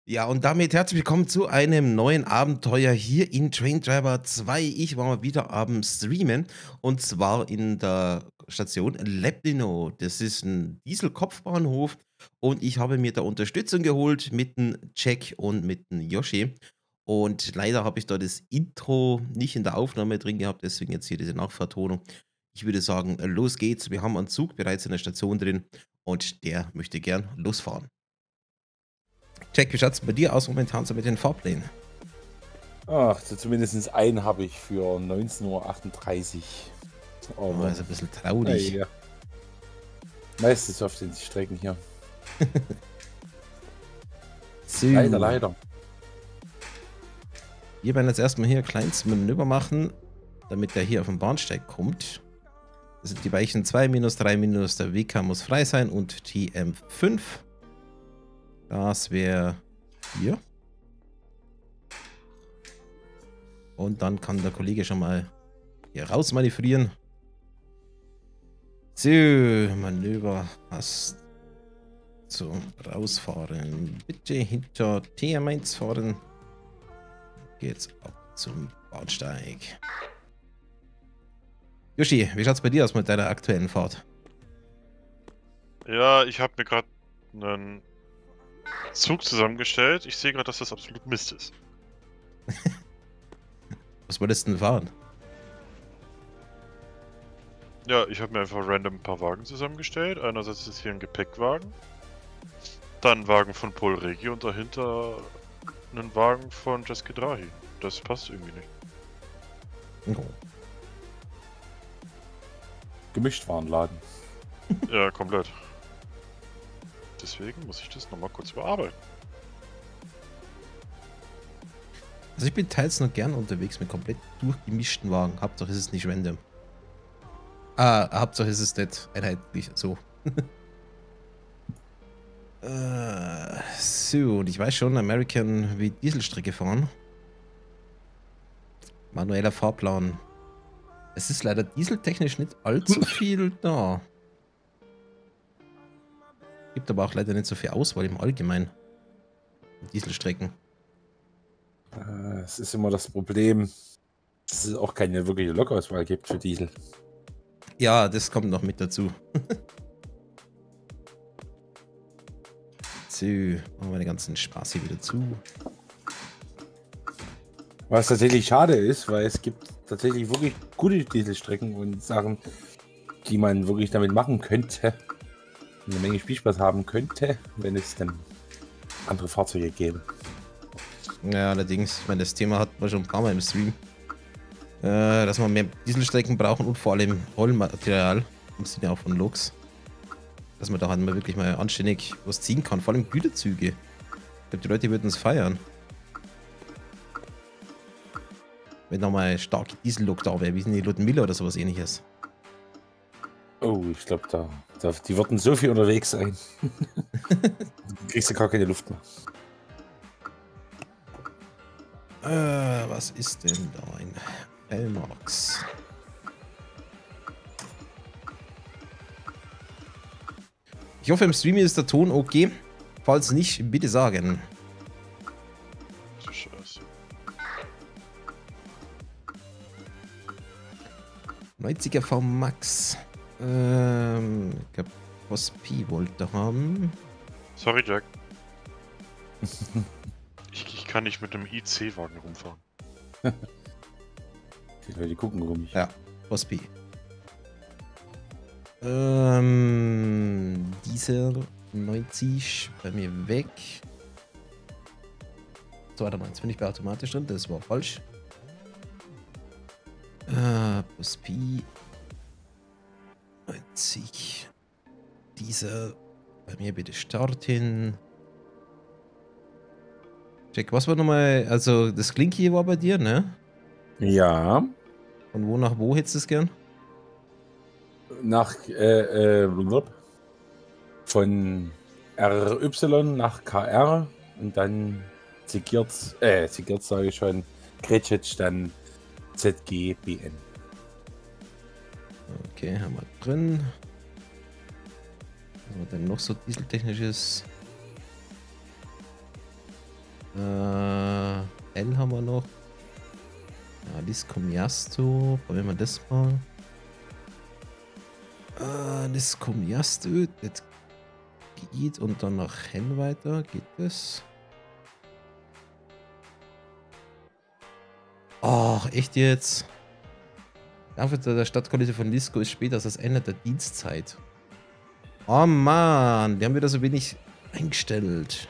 Ja, und damit herzlich willkommen zu einem neuen Abenteuer hier in Train Driver 2. Ich war mal wieder am Streamen und zwar in der Station Leptino. Das ist ein Dieselkopfbahnhof und ich habe mir da Unterstützung geholt mit dem Jack und mit dem Yoshi. Und leider habe ich da das Intro nicht in der Aufnahme drin gehabt, deswegen jetzt hier diese Nachvertonung. Ich würde sagen, los geht's. Wir haben einen Zug bereits in der Station drin und der möchte gern losfahren. Jack, wie schaut's bei dir aus momentan so mit den Fahrplänen? Ach, so zumindest einen habe ich für 19:38 Uhr. Oh, Aber ist ein bisschen traurig. ja, meistens auf den Strecken hier. So, Leider, leider. wir werden jetzt erstmal hier ein kleines Manöver machen, damit der hier auf den Bahnsteig kommt. Das sind die Weichen 2 minus 3 minus, der WK muss frei sein und TM5. Das wäre hier. Und dann kann der Kollege schon mal hier raus manövrieren. So, Manöver hast zum Rausfahren. Bitte hinter TM1 fahren. Geht's ab zum Bahnsteig. Yoshi, wie schaut's bei dir aus mit deiner aktuellen Fahrt? Ja, ich habe mir gerade einen Zug zusammengestellt. Ich sehe gerade, dass das absolut Mist ist. Was wolltest du denn fahren? Ja, ich habe mir einfach random ein paar Wagen zusammengestellt. Einerseits ist hier ein Gepäckwagen, dann ein Wagen von Paul Regi und dahinter einen Wagen von Jeske Drahi. Das passt irgendwie nicht. Oh. Gemischtwarenladen. Ja, komplett. Deswegen muss ich das nochmal kurz bearbeiten. Also ich bin teils noch gern unterwegs mit komplett durchgemischten Wagen. Hauptsache ist es nicht random. Hauptsache ist es nicht einheitlich so. So, und ich weiß schon, American will Dieselstrecke fahren. Manueller Fahrplan. Es ist leider dieseltechnisch nicht allzu viel da. Gibt aber auch leider nicht so viel Auswahl im Allgemeinen. Dieselstrecken. Es ist immer das Problem, dass es auch keine wirkliche Lokauswahl gibt für Diesel. Ja, das kommt noch mit dazu. So, machen wir den ganzen Spaß hier wieder zu. Was tatsächlich schade ist, weil es gibt tatsächlich wirklich gute Dieselstrecken und Sachen, die man wirklich damit machen könnte. Eine Menge Spielspaß haben könnte, wenn es dann andere Fahrzeuge gäbe. Ja, allerdings, ich meine, das Thema hatten wir schon ein paar Mal im Stream. Dass wir mehr Dieselstrecken brauchen und vor allem Rollmaterial im Sinne auch von Loks. Dass man da halt mal wirklich mal anständig was ziehen kann, vor allem Güterzüge. Ich glaube, die Leute würden es feiern. Wenn da mal starke Diesellok da wäre, wie sind die Ludmilla oder sowas ähnliches. Oh, ich glaube, die würden so viel unterwegs sein. Du kriegst ja gar keine Luft mehr. Was ist denn da ein L-Max? Ich hoffe, im Stream ist der Ton okay. Falls nicht, bitte sagen. So scheiße. 90er V Max. Ich glaube, Hospi wollte haben. Sorry, Jack. Ich kann nicht mit einem IC-Wagen rumfahren. Die Leute gucken rum. Ja, Hospi. Dieser 90 bei mir weg. So, warte mal, jetzt bin ich bei automatisch drin, das war falsch. Hospi 90. Dieser bei mir bitte starten. Jack, was war nochmal, also das Klinki war bei dir, ne? Ja, Von wo nach wo hättest du es gern? nach von RY nach KR und dann Sigirz sage ich schon, Kretschitsch, dann ZGBN. Okay, haben wir drin. Was haben wir denn noch so dieseltechnisches? L haben wir noch. Ja, Disco Miasto. Probieren wir das mal. Disco Miasto. Das geht und dann nach Hell weiter. Geht das? Ach, echt jetzt? Dafür der Stadtkulisse von Disco ist später als das Ende der Dienstzeit. Oh Mann, die haben wieder so wenig eingestellt.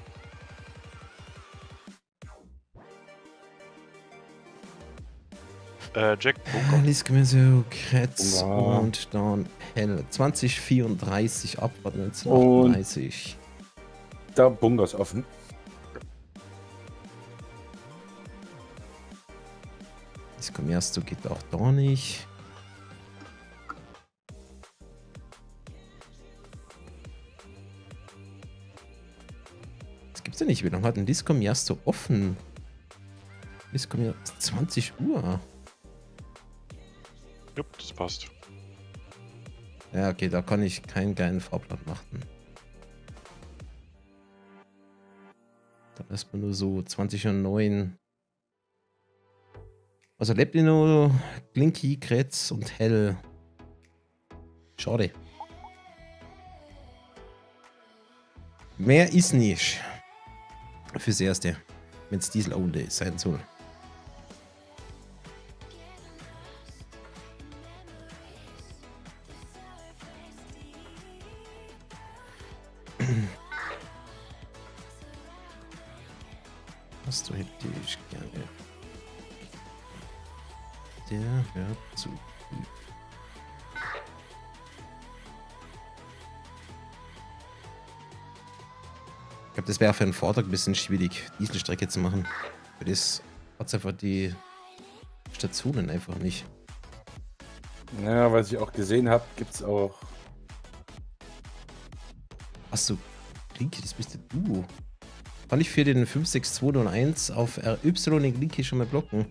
Jack Bunker. Disco Miasto, Kretz Bunker. und dann Hell. 2034, Abfahrt 1938. Der Bunker ist offen. Disco Miasto geht auch da nicht. Das gibt's ja nicht. Wie lange hat ein Disco Miasto offen? Disco Miasto 20 Uhr. Jupp, das passt. Ja, okay, da kann ich keinen geilen Fahrplan machen. Da erstmal nur so 20:09. Also Lepnino, Glinky, Kretz und Hell. Schade. Mehr ist nicht. Fürs Erste. Wenn es Diesel only sein soll. Was du hätte ich gerne. Der hört zu. Ich glaube, das wäre für einen Vortrag ein bisschen schwierig, Dieselstrecke zu machen. Für das hat es einfach die Stationen einfach nicht. Ja, was ich auch gesehen habe, gibt es auch. Achso, Linky, das bist ja du. Kann ich für den 56201 auf RY den Linky schon mal blocken?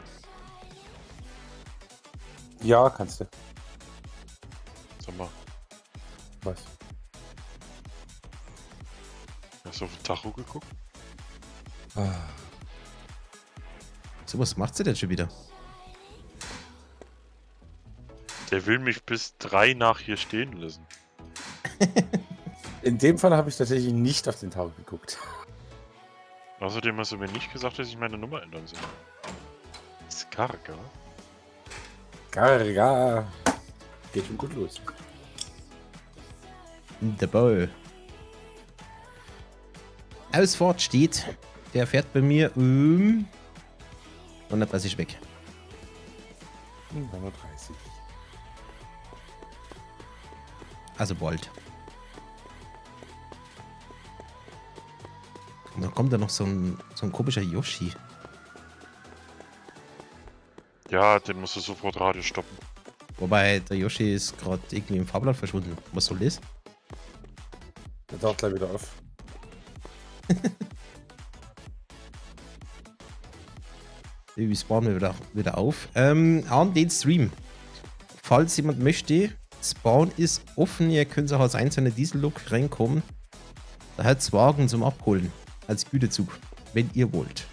Ja, kannst du. Sag mal, Was? hast du auf den Tacho geguckt? Ah. So, was macht sie denn schon wieder? Der will mich bis 3 nach hier stehen lassen. In dem Fall habe ich tatsächlich nicht auf den Tag geguckt. Außerdem hast du mir nicht gesagt, dass ich meine Nummer ändern soll. Skarga? Garga. Geht schon gut los. Der Ball. Ausfahrt steht. Der fährt bei mir 130 weg. 130. Also bald. Und dann kommt da noch so ein komischer Yoshi. Ja, den musst du sofort Radio stoppen. Wobei der Yoshi ist gerade irgendwie im Fahrplan verschwunden. Was soll das? Der taucht gleich wieder auf. Wir spawnen wieder auf. An den Stream. Falls jemand möchte, Spawn ist offen. Ihr könnt auch als einzelne Diesellok reinkommen. Da hat es Wagen zum Abholen. Als Gütezug. Wenn ihr wollt.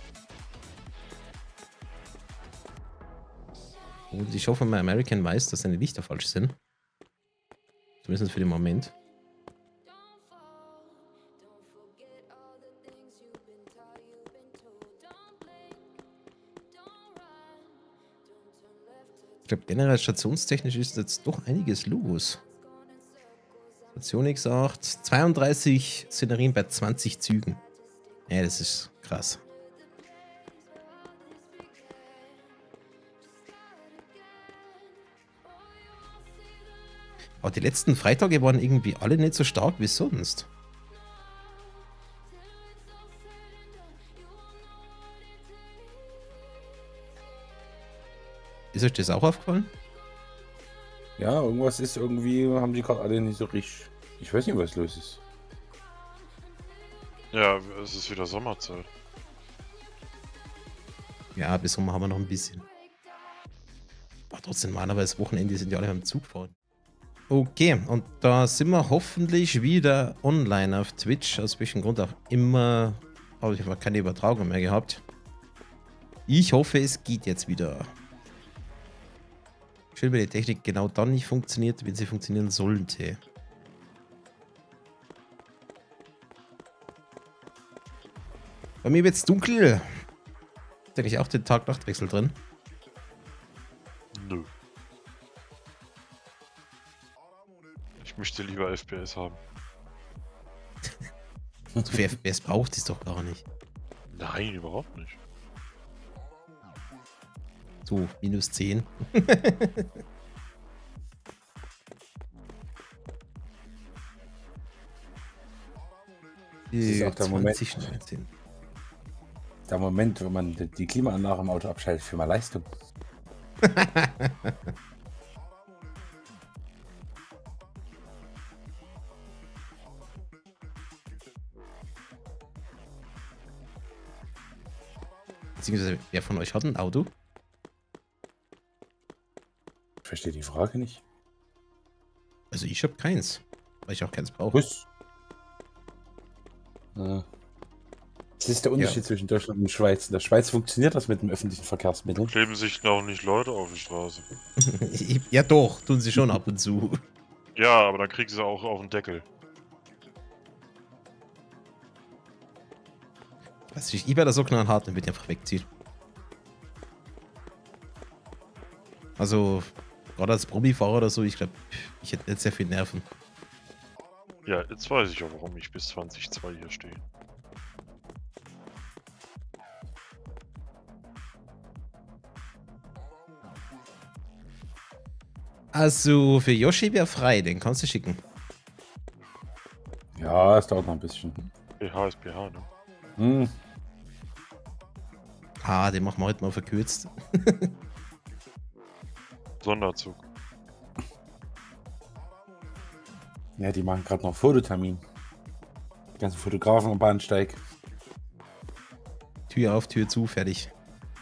Und ich hoffe, mein American weiß, dass seine Lichter falsch sind. Zumindest für den Moment. Ich glaube, generell stationstechnisch ist jetzt doch einiges los. Station X8, 32 Szenerien bei 20 Zügen. Ja, das ist krass. Aber die letzten Freitage waren irgendwie alle nicht so stark wie sonst. Ist euch das auch aufgefallen? Ja, irgendwas ist irgendwie, haben die gerade alle nicht so richtig. Ich weiß nicht, was los ist. Ja, es ist wieder Sommerzeit. Ja, bis Sommer haben wir noch ein bisschen. Aber trotzdem, normalerweise Wochenende sind ja alle am Zug fahren. Okay, und da sind wir hoffentlich wieder online auf Twitch, aus welchem Grund auch immer Aber ich habe keine Übertragung mehr gehabt. Ich hoffe, es geht jetzt wieder. Schön, wenn die Technik genau dann nicht funktioniert, wenn sie funktionieren sollte. Bei mir wird es dunkel. Ist eigentlich auch den Tag-Nacht-Wechsel drin? Nö. Ich möchte lieber FPS haben. So viel FPS braucht es doch gar nicht. Nein, überhaupt nicht. So, minus 10. Das ist auch der Moment. 2019. Der Moment, wenn man die Klimaanlage im Auto abschaltet für mehr Leistung. Beziehungsweise, wer von euch hat ein Auto? Ich verstehe die Frage nicht. Also ich habe keins, weil ich auch keins brauche. Was? Das ist der Unterschied zwischen Deutschland und Schweiz. In der Schweiz funktioniert das mit dem öffentlichen Verkehrsmittel. Kleben sich noch nicht Leute auf die Straße. Ja doch, tun sie schon ab und zu. Ja, aber dann kriegen sie auch auf den Deckel. Weiß nicht, ich werde das so knallhart, damit ihr einfach wegzieht. Also, gerade als Probifahrer oder so, ich glaube, ich hätte nicht sehr viel Nerven. Ja, jetzt weiß ich auch, warum ich bis 2002 hier stehe. Also, für Yoshi wäre frei, den kannst du schicken. Ja, es dauert noch ein bisschen. PH ist PH, ne? Hm. Ah, den machen wir heute mal verkürzt. Sonderzug. Ja, die machen gerade noch Fototermin. Die ganzen Fotografen am Bahnsteig. Tür auf, Tür zu, fertig.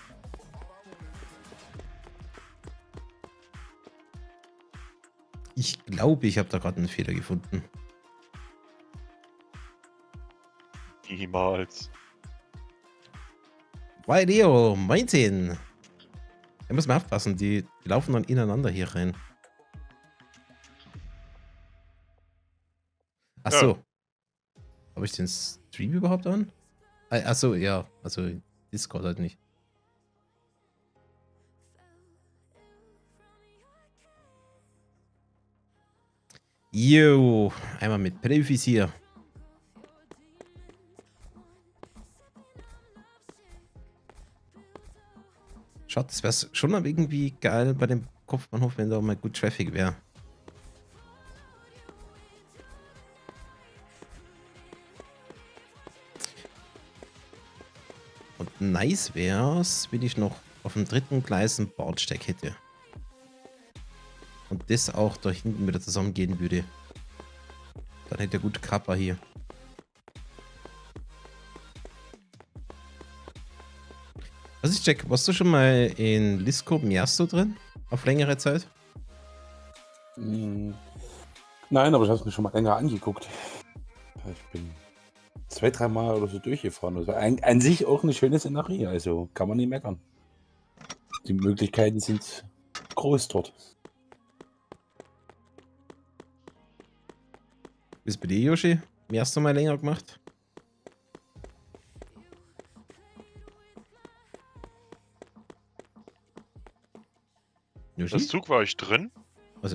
Ich glaube, ich habe da gerade einen Fehler gefunden. Niemals. Weil Leo, 19. Da muss man aufpassen, die laufen dann ineinander hier rein. Achso. Ja. Habe ich den Stream überhaupt an? Achso, ja. Also Discord halt nicht. Jo, einmal mit Profis hier. Schaut, das wäre schon mal irgendwie geil bei dem Kopfbahnhof, wenn da mal gut Traffic wäre. Und nice wär's, wenn ich noch auf dem dritten Gleis ein Bordsteig hätte. Und das auch da hinten wieder zusammengehen würde. Dann hätte er gut Kappa hier. Was ist, Jack? Warst du schon mal in Lisco Miasto drin? Auf längere Zeit? Hm. Nein, aber ich habe es mir schon mal länger angeguckt. Ich bin 2-3 Mal oder so durchgefahren. Also an sich auch eine schöne Szenerie, also kann man nicht meckern. Die Möglichkeiten sind groß dort. Bist bei dir, Yoshi? Miasto mal länger gemacht? Das Yoshi? Zug war ich drin, Also,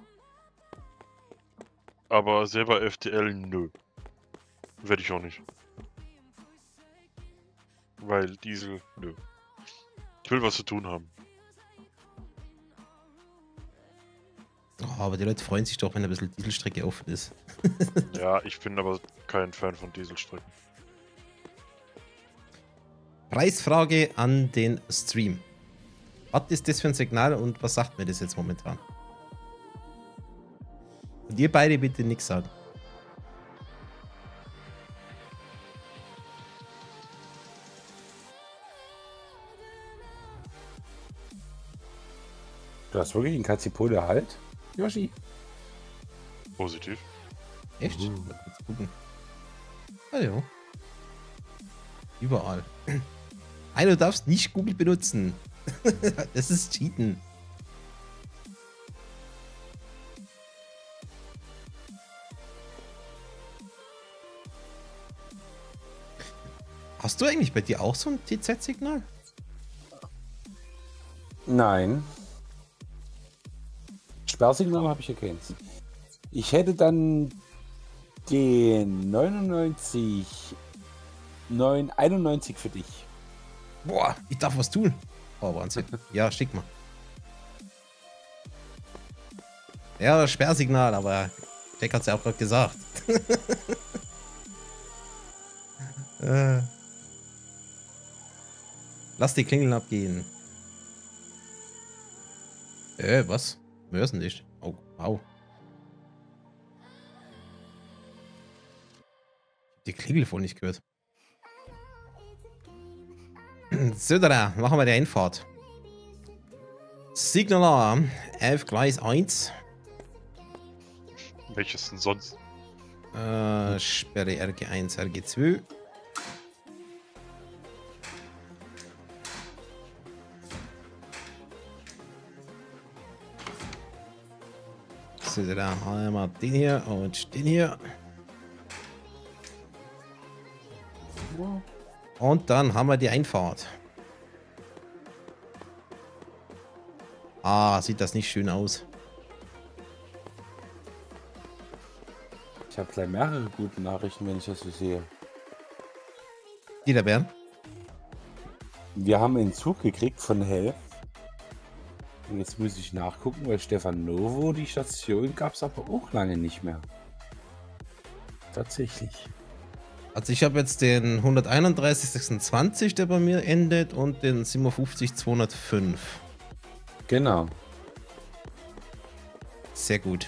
aber selber FTL nö. Werde ich auch nicht. Weil Diesel, nö. Ich will was zu tun haben. oh, aber die Leute freuen sich doch, wenn ein bisschen Dieselstrecke offen ist. Ja, ich bin aber kein Fan von Dieselstrecken. Preisfrage an den Stream. Was ist das für ein Signal und was sagt mir das jetzt momentan? Und ihr beide bitte nichts sagen. Du hast wirklich einen Kazipole halt, Yoshi? Positiv. Echt? Mal kurz gucken. Ah ja. Überall. Nein, du darfst nicht Google benutzen. Das ist Cheaten. Hast du eigentlich bei dir auch so ein TZ-Signal? Nein. Sperrsignal habe ich erkannt. Ich hätte dann den 91 für dich. Boah, ich darf was tun. Oh, Wahnsinn. Ja, schick mal. Ja, Sperrsignal, aber Jack hat es ja auch gerade gesagt. Lass die Klingeln abgehen. Was? Wer ist denn nicht? Oh, wow. Die Klingel voll nicht gehört. So, da machen wir die Einfahrt. Signal auf Gleis 1. Welches denn sonst? Sperre RG1, RG2. So, da einmal den hier und den hier. Und dann haben wir die Einfahrt. Ah, sieht das nicht schön aus. Ich habe gleich mehrere gute Nachrichten, wenn ich das so sehe. Die da wären? Wir haben einen Zug gekriegt von Hell. Und jetzt muss ich nachgucken, weil Stefan Novo, die Station gab es aber auch lange nicht mehr. Tatsächlich. Also ich habe jetzt den 131,26, der bei mir endet, und den 57,205. Genau. Sehr gut.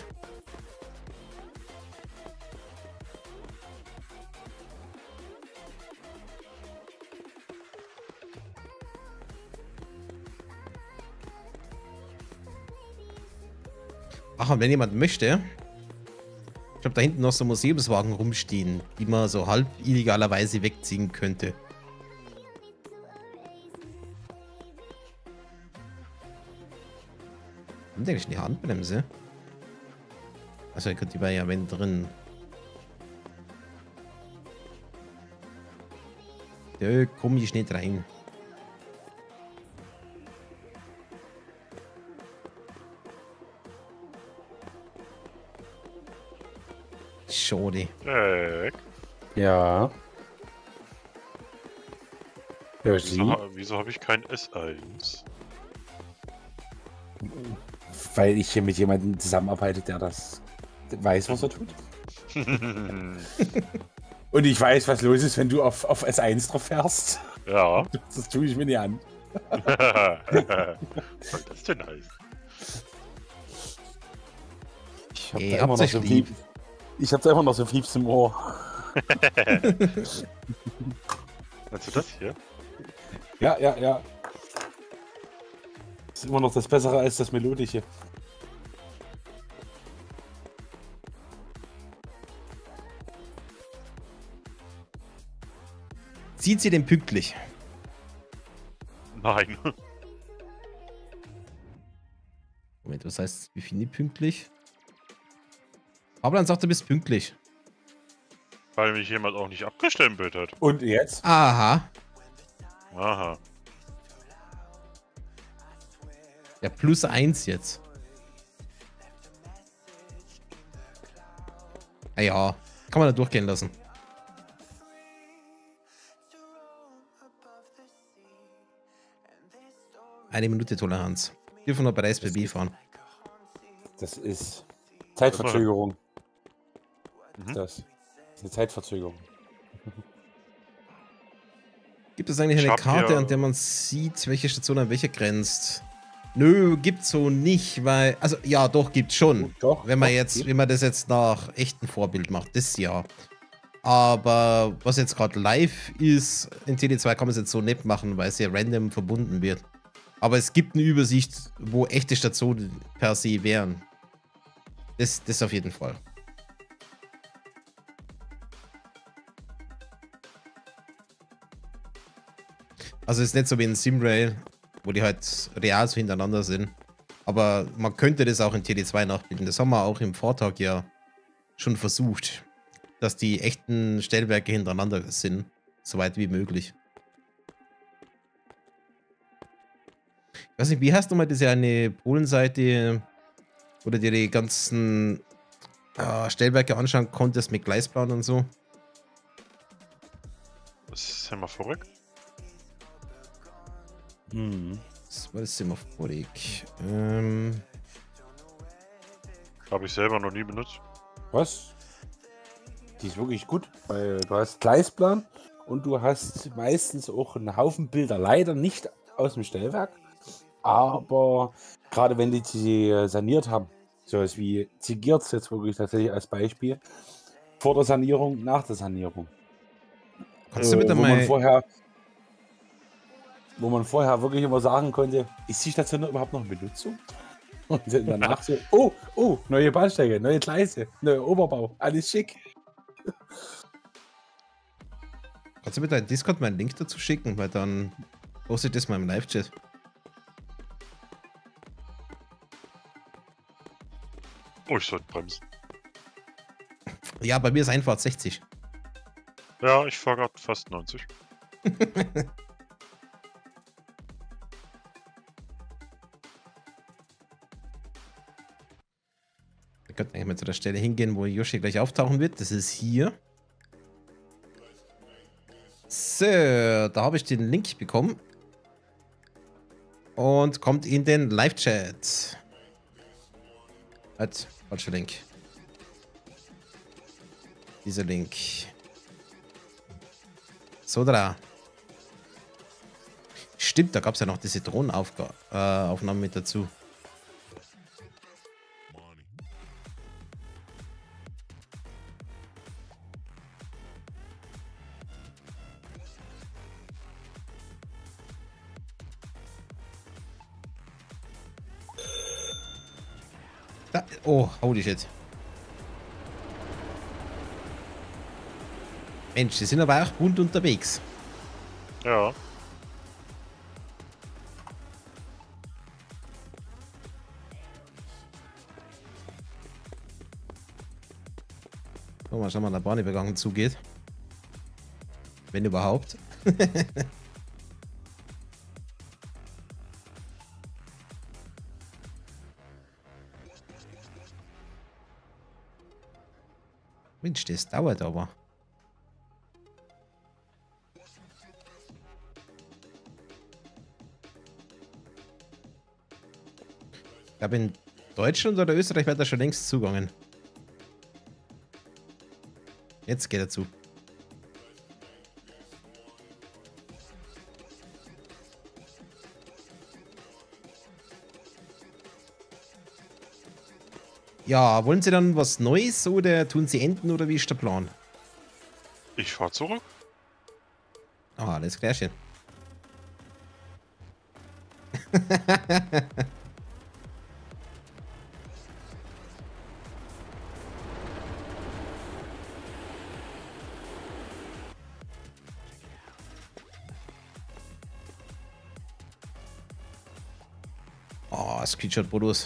Ach, und wenn jemand möchte, ich habe da hinten noch so Museumswagen rumstehen, die man so halb illegalerweise wegziehen könnte. Haben die eigentlich eine Handbremse? Also, die war ja wenn drin. Da komm ich nicht rein. Schade. Ja. Ja, Sie? Wieso habe ich kein S1? Weil ich hier mit jemandem zusammenarbeite, der das weiß, was er tut. Und ich weiß, was los ist, wenn du auf S1 drauf fährst. Ja. Das tue ich mir nicht an. Was soll das denn heißen? Ich habe da immer noch so lieb. Ich hab's einfach noch so Fieps im Ohr. Meinst du das hier? Ja, ja, ja. Ist immer noch das Bessere als das Melodische. Zieht sie denn pünktlich? Nein. Moment, was heißt, wie finde ich pünktlich? Aber dann sagt, du bist pünktlich. Weil mich jemand auch nicht abgestempelt hat. Und jetzt? Aha. Aha. Ja, +1 jetzt. Ah ja, kann man da durchgehen lassen. Eine Minute Toleranz. Dürfen wir bei der SBB fahren. Das ist Zeitverzögerung. Mhm. Das ist eine Zeitverzögerung. Gibt es eigentlich Ich eine hab Karte, hier- an der man sieht, welche Station an welche grenzt? Nö, gibt's so nicht, weil. Also ja, doch, gibt's schon. Doch, Wenn man doch, jetzt, gibt. wenn man das jetzt nach echtem Vorbild macht, das ja. Aber was jetzt gerade live ist, in TD2 kann man es jetzt so nicht machen, weil es ja random verbunden wird. Aber es gibt eine Übersicht, wo echte Stationen per se wären. Das auf jeden Fall. Also ist nicht so wie in Simrail, wo die halt real so hintereinander sind. Aber man könnte das auch in TD2 nachbilden. Das haben wir auch im Vortag ja schon versucht, dass die echten Stellwerke hintereinander sind, soweit wie möglich. Ich weiß nicht, wie hast du mal diese eine Polenseite, wo du dir die ganzen Stellwerke anschauen konntest mit Gleisplan und so? Das ist Semaphorik. Das war das Semaphorik. Habe ich selber noch nie benutzt. Was? Die ist wirklich gut, weil du hast Gleisplan und du hast meistens auch einen Haufen Bilder. Leider nicht aus dem Stellwerk, aber gerade wenn die sie saniert haben, sowas wie Zigiert jetzt wirklich tatsächlich als Beispiel, vor der Sanierung, nach der Sanierung. Kannst du bitte wo mal... man vorher wirklich immer sagen konnte, ist die Station überhaupt noch in Benutzung? Und dann danach so, oh, neue Bahnsteige, neue Gleise, neuer Oberbau, alles schick. Kannst du bitte in Discord mal einen Link dazu schicken, weil dann poste ich das mal im Live-Chat. Oh, ich sollte bremsen. Ja, bei mir ist Einfahrt 60. Ja, ich fahre gerade fast 90. Wir könnten eigentlich mal zu der Stelle hingehen, wo Yoshi gleich auftauchen wird. Das ist hier. So, da habe ich den Link bekommen. Und kommt in den Live-Chat. Halt, falscher Link. Dieser Link. So, da. Stimmt, da gab es ja noch diese Drohnenaufnahmen mit dazu. Da, oh, holy shit. Mensch, die sind aber auch bunt unterwegs. Ja. So, mal schauen, wann der Bahnübergang zugeht. Wenn überhaupt. Mensch, das dauert aber. Ich glaube, in Deutschland oder Österreich wird er schon längst zugegangen. Jetzt geht er zu. Ja, wollen Sie dann was Neues oder tun Sie enden oder wie ist der Plan? Ich fahre zurück. Ah, alles klärchen. Oh, Screenshot-Modus.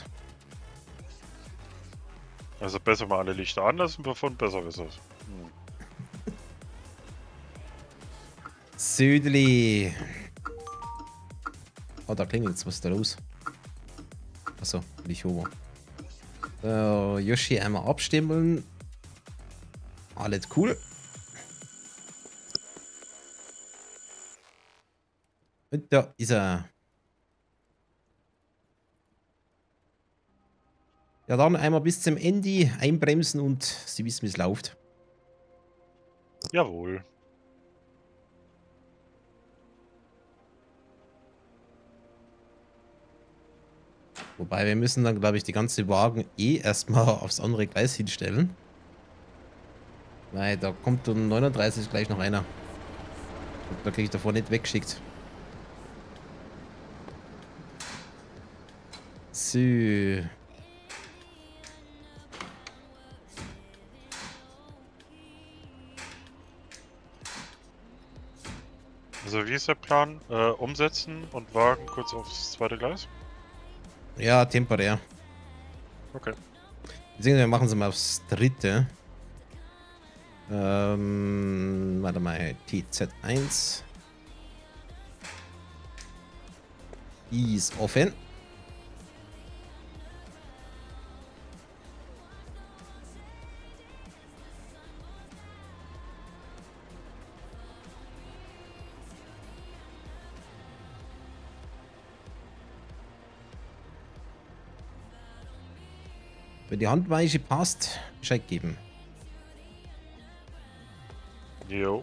Also besser mal alle Lichter anlassen, bevor ein besseres ist. Südli. Oh, da klingelt's. Was ist da los? Achso, nicht hoch. So, Yoshi einmal abstimmeln. Alles cool. Und da ist er. Ja, dann einmal bis zum Ende einbremsen und Sie wissen, wie es läuft. Jawohl. Wobei wir müssen dann, glaube ich, die ganze Wagen erstmal aufs andere Gleis hinstellen. Weil da kommt um 39 gleich noch einer. Und da kriege ich davor nicht weggeschickt. So. Also wie ist der Plan? Umsetzen und Wagen kurz aufs zweite Gleis? Ja, temporär. Okay. Beziehungsweise machen sie mal aufs dritte. Warte mal, TZ1. Die ist offen. Wenn die Handweiche passt, Bescheid geben. Jo.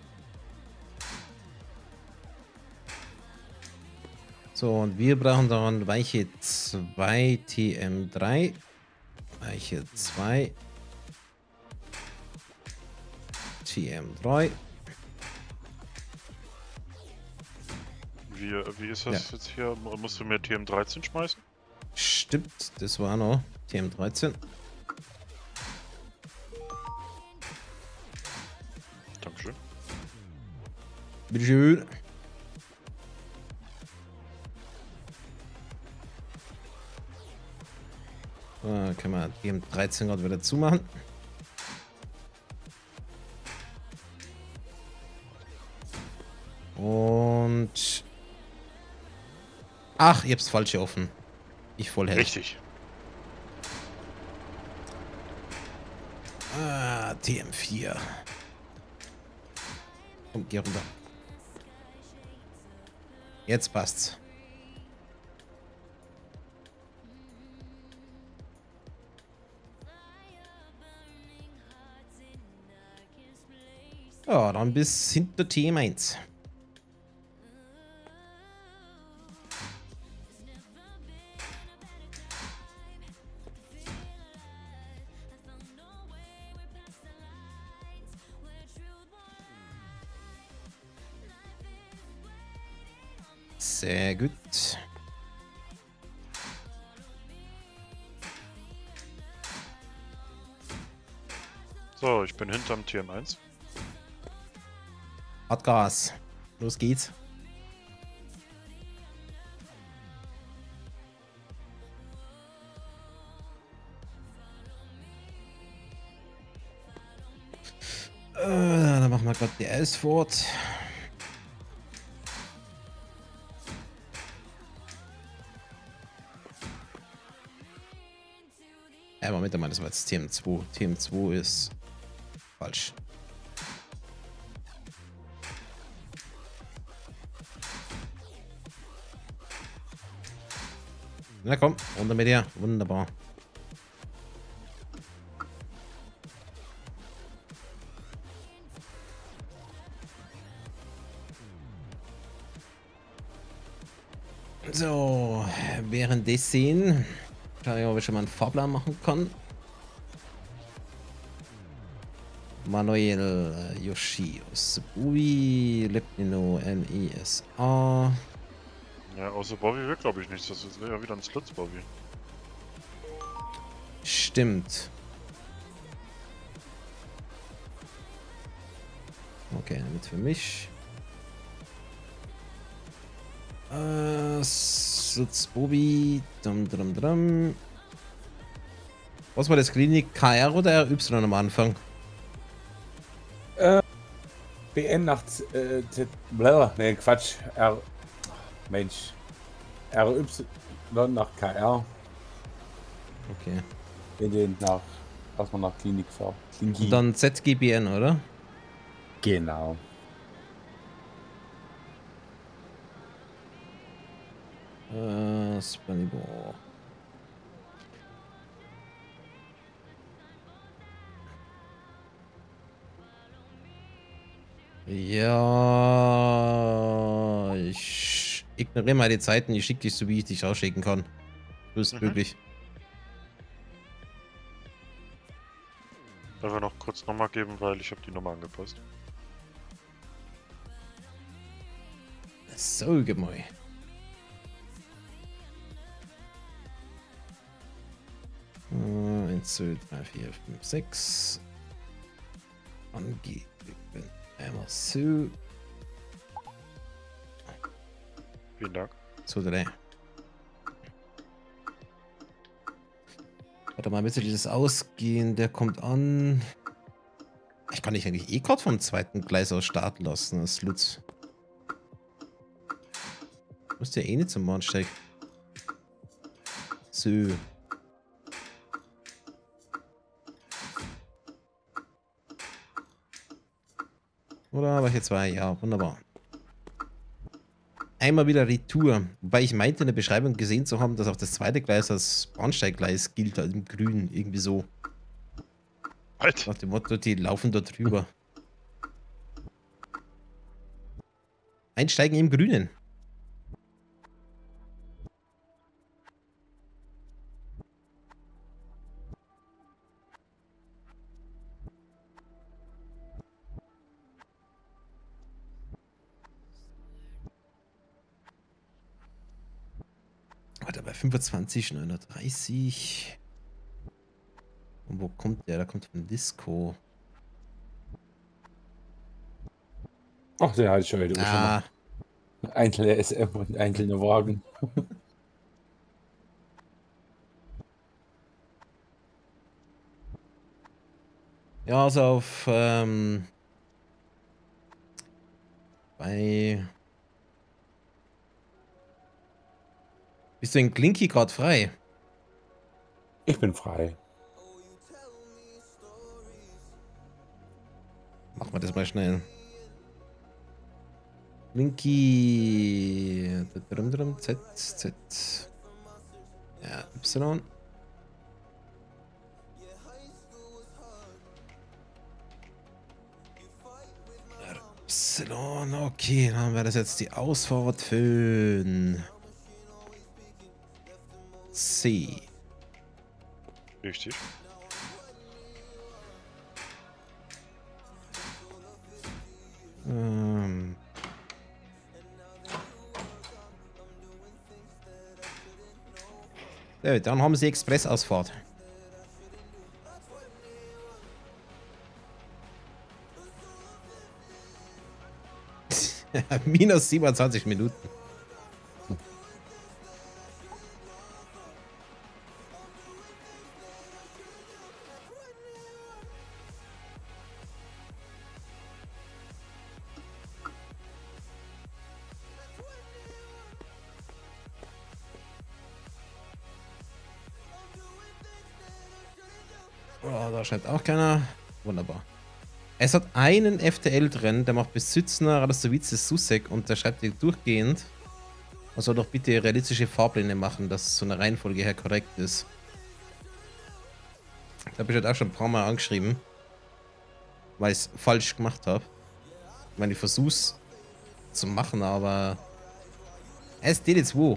So, und wir brauchen dann Weiche 2 TM3. Weiche 2 TM3. Wie ist das jetzt hier? Musst du mir TM13 schmeißen? Stimmt, das war noch TM13. Dankeschön. Bitteschön. So, können wir TM13 gerade wieder zumachen. Und... Ach, ihr habt's falsch offen. Ich voll hell. Richtig. Ah, TM4. Komm, geh runter. Jetzt passt's. Ja, dann bis hinter TM1. Sehr gut. So, ich bin hinterm TM1. Hat Gas. Los geht's. Dann machen wir gerade DS fort. Moment mal, das war jetzt TM2. TM2 ist falsch. Na komm, runter mit dir. Wunderbar. So, währenddessen schaue ich, ob ich schon mal einen Fahrplan machen kann. Manuel Yoshios Bui, Lepnino NISA. Ja, außer Bobby will glaube ich nichts. Das wäre ja wieder ein Slits Bobby. Stimmt. Okay, damit für mich. Slits Bobby. Drum. Was war das Klinik? KR oder RY am Anfang? BN nach ne, Quatsch. Mensch. RY nach KR. Okay. In den erstmal nach Klinik fahren. Und dann ZGBN, oder? Genau. Spanibo. Ja, ich ignoriere mal die Zeiten, ich schicke dich so, wie ich dich rausschicken kann. Größtmöglich. Einfach noch kurz Nummer geben, weil ich habe die Nummer angepasst. So gemein. Eins, 2, 3, 4, 5, 6. Angeben. Einmal so. Vielen Dank. So, drei. Warte mal, müsste dieses ausgehen? Der kommt an. Ich kann nicht eigentlich gerade vom zweiten Gleis aus starten lassen, das Lutz. Muss ja eh nicht zum Bahnsteig. So. Oder war hier zwei? Ja, wunderbar. Einmal wieder Retour. Wobei ich meinte in der Beschreibung gesehen zu haben, dass auch das zweite Gleis als Bahnsteiggleis gilt, also im Grün. Irgendwie so. Halt. Nach dem Motto, die laufen dort drüber. Einsteigen im Grünen. Warte, bei 25, 930. Und wo kommt der? Der kommt von Disco. Ach, der hatte ich schon wieder schon Ah, mal. Einzelne SM und einzelne Wagen. ja, also auf bei. Bist du in Klinki gerade frei? Ich bin frei. Machen wir das mal schnell. Klinki. Z, Z. Ja, Y. Y, okay, dann haben wir das jetzt die Ausfahrt für C. Richtig. Ja, dann haben sie Expressausfahrt. Minus 27 Minuten. Oh, da schreibt auch keiner. Wunderbar. Es hat einen FTL drin, der macht Besitzer Radostovice Susek und der schreibt dir durchgehend. Man soll doch bitte realistische Fahrpläne machen, dass so eine Reihenfolge her korrekt ist. Da habe ich halt auch schon ein paar Mal angeschrieben, weil ich es falsch gemacht habe. Ich meine, ich versuche es zu machen, aber es steht jetzt wo.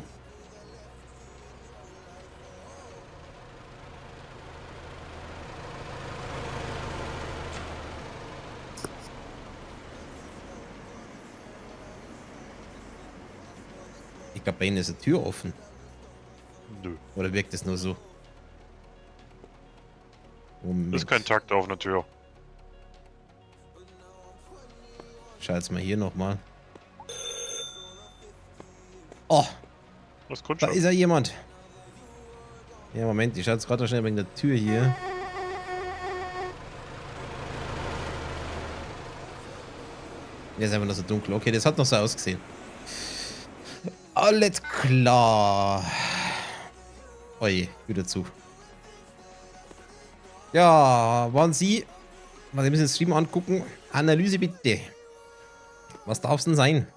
Ich glaube, bei Ihnen ist eine Tür offen. Nö. Oder wirkt es nur so? Moment. Das ist kein Takt auf einer Tür. Schau jetzt mal hier nochmal. Oh, Das kommt da schon. ist ja jemand. Ja, Moment, ich schaue jetzt gerade schnell wegen der Tür hier. Der ist einfach nur so dunkel. Okay, das hat noch so ausgesehen. Alles klar. Oje, wieder zu. Ja, waren Sie. Mal ein bisschen Stream angucken. Analyse bitte. Was darf es denn sein?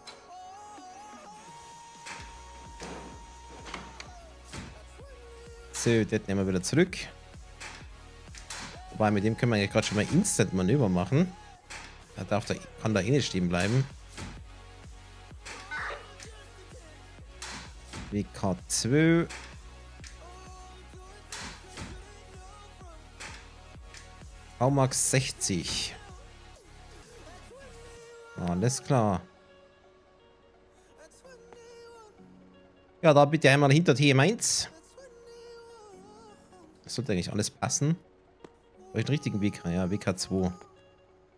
So, das nehmen wir wieder zurück. Wobei, mit dem können wir ja gerade schon mal Instant-Manöver machen. Kann da eh nicht stehen bleiben. WK2. VMAX 60. Alles klar. Ja, da bitte einmal hinter TM1. Das sollte eigentlich alles passen. Habe ich den richtigen Weg? Ja, WK2.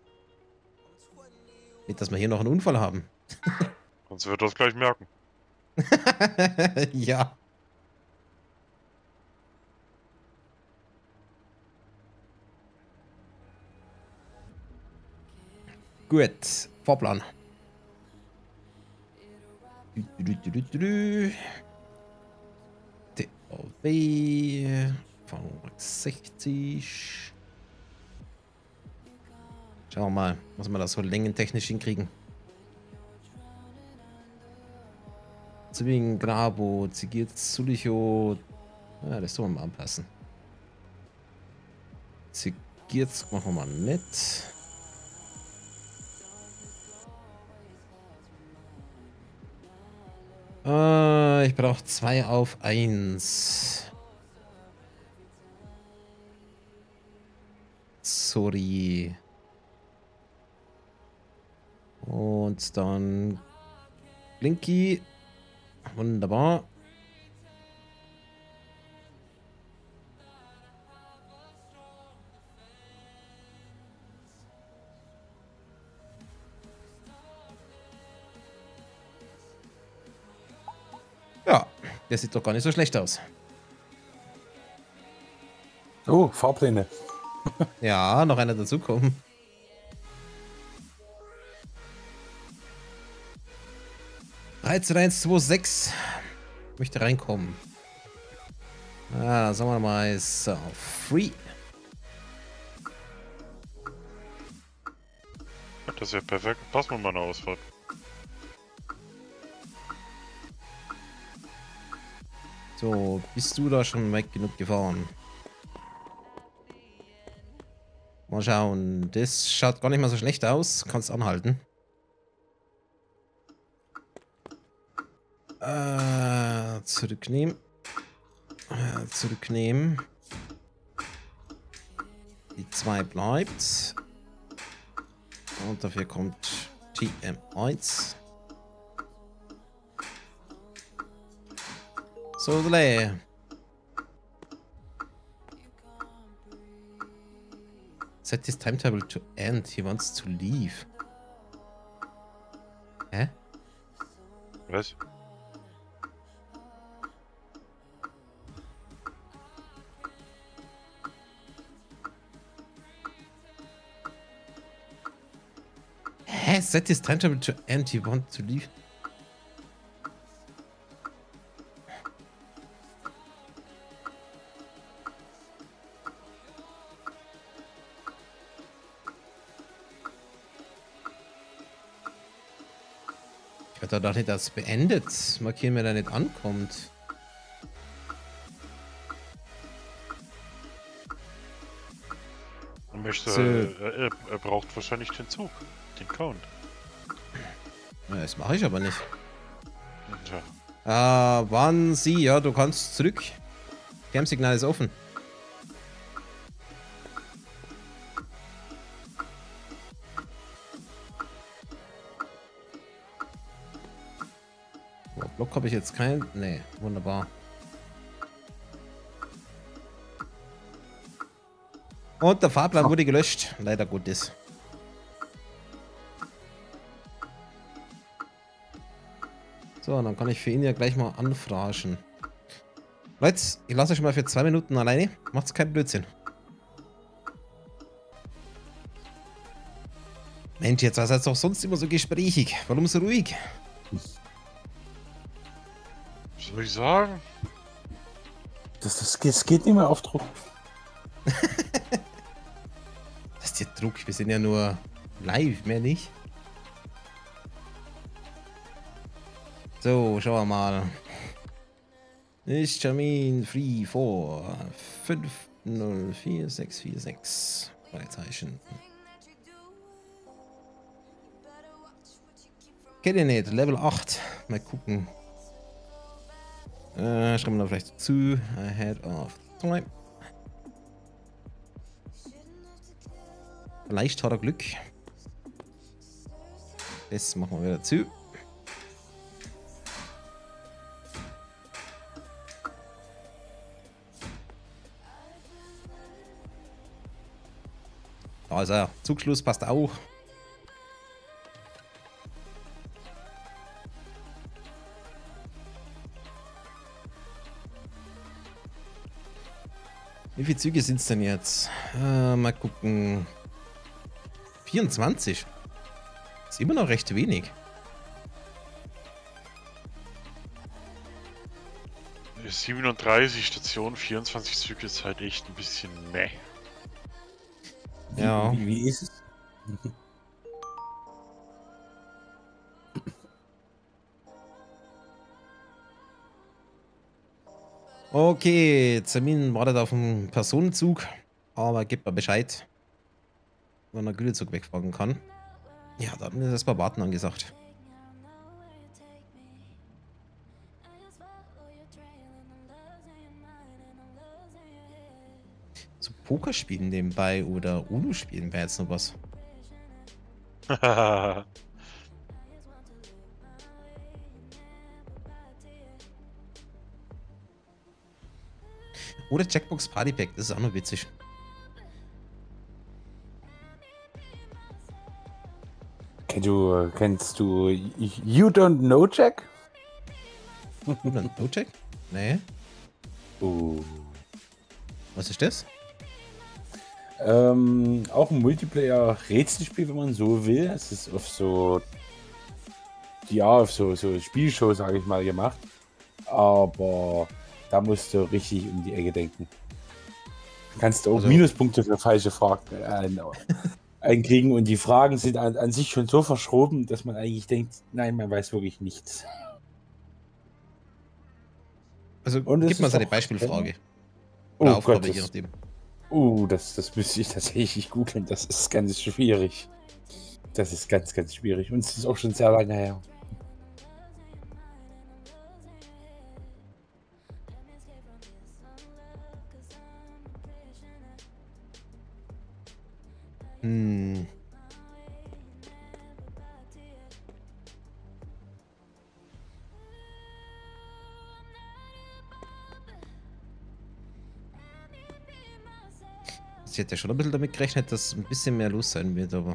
Nicht, dass wir hier noch einen Unfall haben. Sonst wird das gleich merken. Ja. Gut, Fahrplan. DAW von 60. Schauen wir mal, was wir da so längentechnisch hinkriegen. Zwingen, Grabo, Zigiert, Zulicho. Ja, das sollen wir mal anpassen. Zigiert machen wir mal nicht. Ich brauche 2 auf 1. Sorry. Und dann Blinky. Wunderbar. Ja, der sieht doch gar nicht so schlecht aus. Oh, Fahrpläne. Ja, noch einer dazukommen. (13.126) möchte reinkommen. Sagen wir mal so, free. Das ist ja perfekt. Passen wir mal eine Ausfahrt. So, bist du da schon weit genug gefahren? Mal schauen. Das schaut gar nicht mal so schlecht aus. Kannst anhalten. Zurücknehmen. Zurücknehmen. Die 2 bleibt. Und dafür kommt TM1. So, delay. Set this timetable to end. He wants to leave. Hä? Was? Hä? Set this timetable to end. He wants to leave. Ich werde doch nicht als beendet markieren, wenn er nicht ankommt. Er möchte, So. er braucht wahrscheinlich den Zug, den Count. Ja, das mache ich aber nicht. Ja. Wann Sie? Ja, du kannst zurück. Camp-Signal ist offen. Block habe ich jetzt keinen. Nee, wunderbar. Und der Fahrplan wurde gelöscht. Leider Gottes. So, dann kann ich für ihn ja gleich mal anfragen. Leute, ich lasse euch mal für 2 Minuten alleine. Macht's keinen Blödsinn. Mensch, jetzt seid ihr doch sonst immer so gesprächig. Warum so ruhig? Was soll ich sagen? Das geht nicht mehr auf Druck. Das ist der Druck. Wir sind ja nur live, mehr nicht. So, schauen wir mal. Ist Termin free for 504646. Freizeichen. Kennt ihr nicht? Level 8. Mal gucken. Schreiben wir da vielleicht zu. Ahead of time. Vielleicht hat er Glück. Das machen wir wieder zu. Da ist er. Zugschluss passt auch. Wie viele Züge sind es denn jetzt? Mal gucken. 24. Ist immer noch recht wenig. 37 Stationen, 24 Züge ist halt echt ein bisschen meh. Ja. Wie ist es? Okay, Termin wartet auf einen Personenzug. Aber gebt mal Bescheid, wann der Gütezug wegfahren kann. Ja, dann ist erstmal warten angesagt. So Poker spielen nebenbei oder Uno spielen wäre jetzt noch was. Oder Jackbox Party Pack, das ist auch noch witzig. Kennst du You Don't Know Jack? Oder No Jack? Nee. Was ist das? Auch ein Multiplayer-Rätselspiel, wenn man so will. Es ist auf so Spielshow, sage ich mal, gemacht. Aber da musst du richtig um die Ecke denken. Kannst du auch Also- Minuspunkte für falsche Fragen einkriegen und die Fragen sind an sich schon so verschroben, dass man eigentlich denkt, nein, man weiß wirklich nichts. Also Und es gib mal ist seine auch- Beispielfrage. Oh Oder Aufgabe, Gott, je nachdem. das müsste ich tatsächlich googeln. Das ist ganz schwierig. Das ist ganz, ganz schwierig. Und es ist auch schon sehr lange her. Hm. Ich hätte ja schon ein bisschen damit gerechnet, dass ein bisschen mehr los sein wird, aber.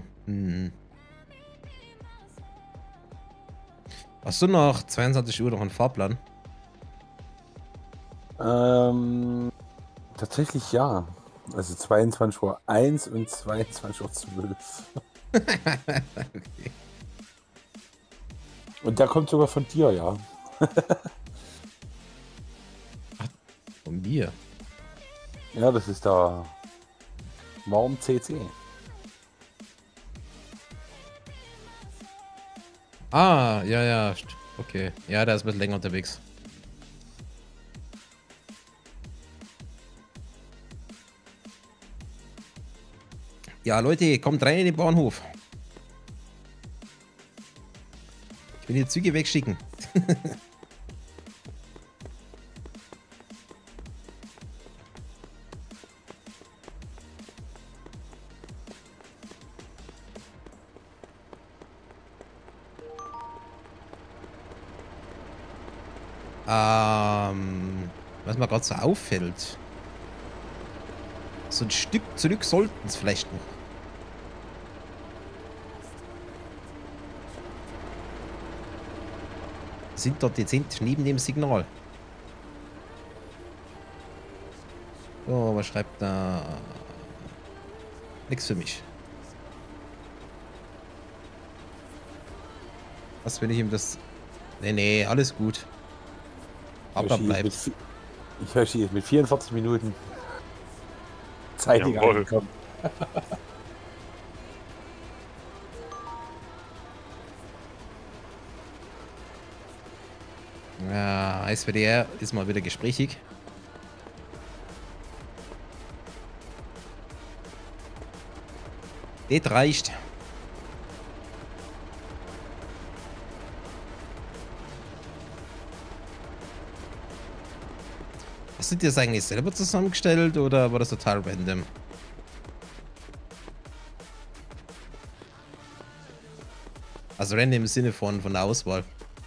Hast du nach 22 Uhr noch einen Fahrplan? Tatsächlich ja. Also 22:01 und 22:12. Okay. Und der kommt sogar von dir, ja. Von mir. Ja, das ist der Warm CC. Ah, ja, ja. Okay. Ja, der ist ein bisschen länger unterwegs. Ja, Leute, kommt rein in den Bahnhof. Ich will die Züge wegschicken. Was mir gerade so auffällt. So ein Stück zurück sollten es vielleicht noch. Sind dort dezent neben dem Signal. So, was schreibt da? Nix für mich. Was, wenn ich ihm das... Nee, alles gut. Aber bleibt. Ich höre sie mit 44 Minuten zeitig Jawohl. angekommen. Ja, SWDR ist mal wieder gesprächig. Das reicht. Hast du dir das eigentlich selber zusammengestellt oder war das total random? Also random im Sinne von der Auswahl.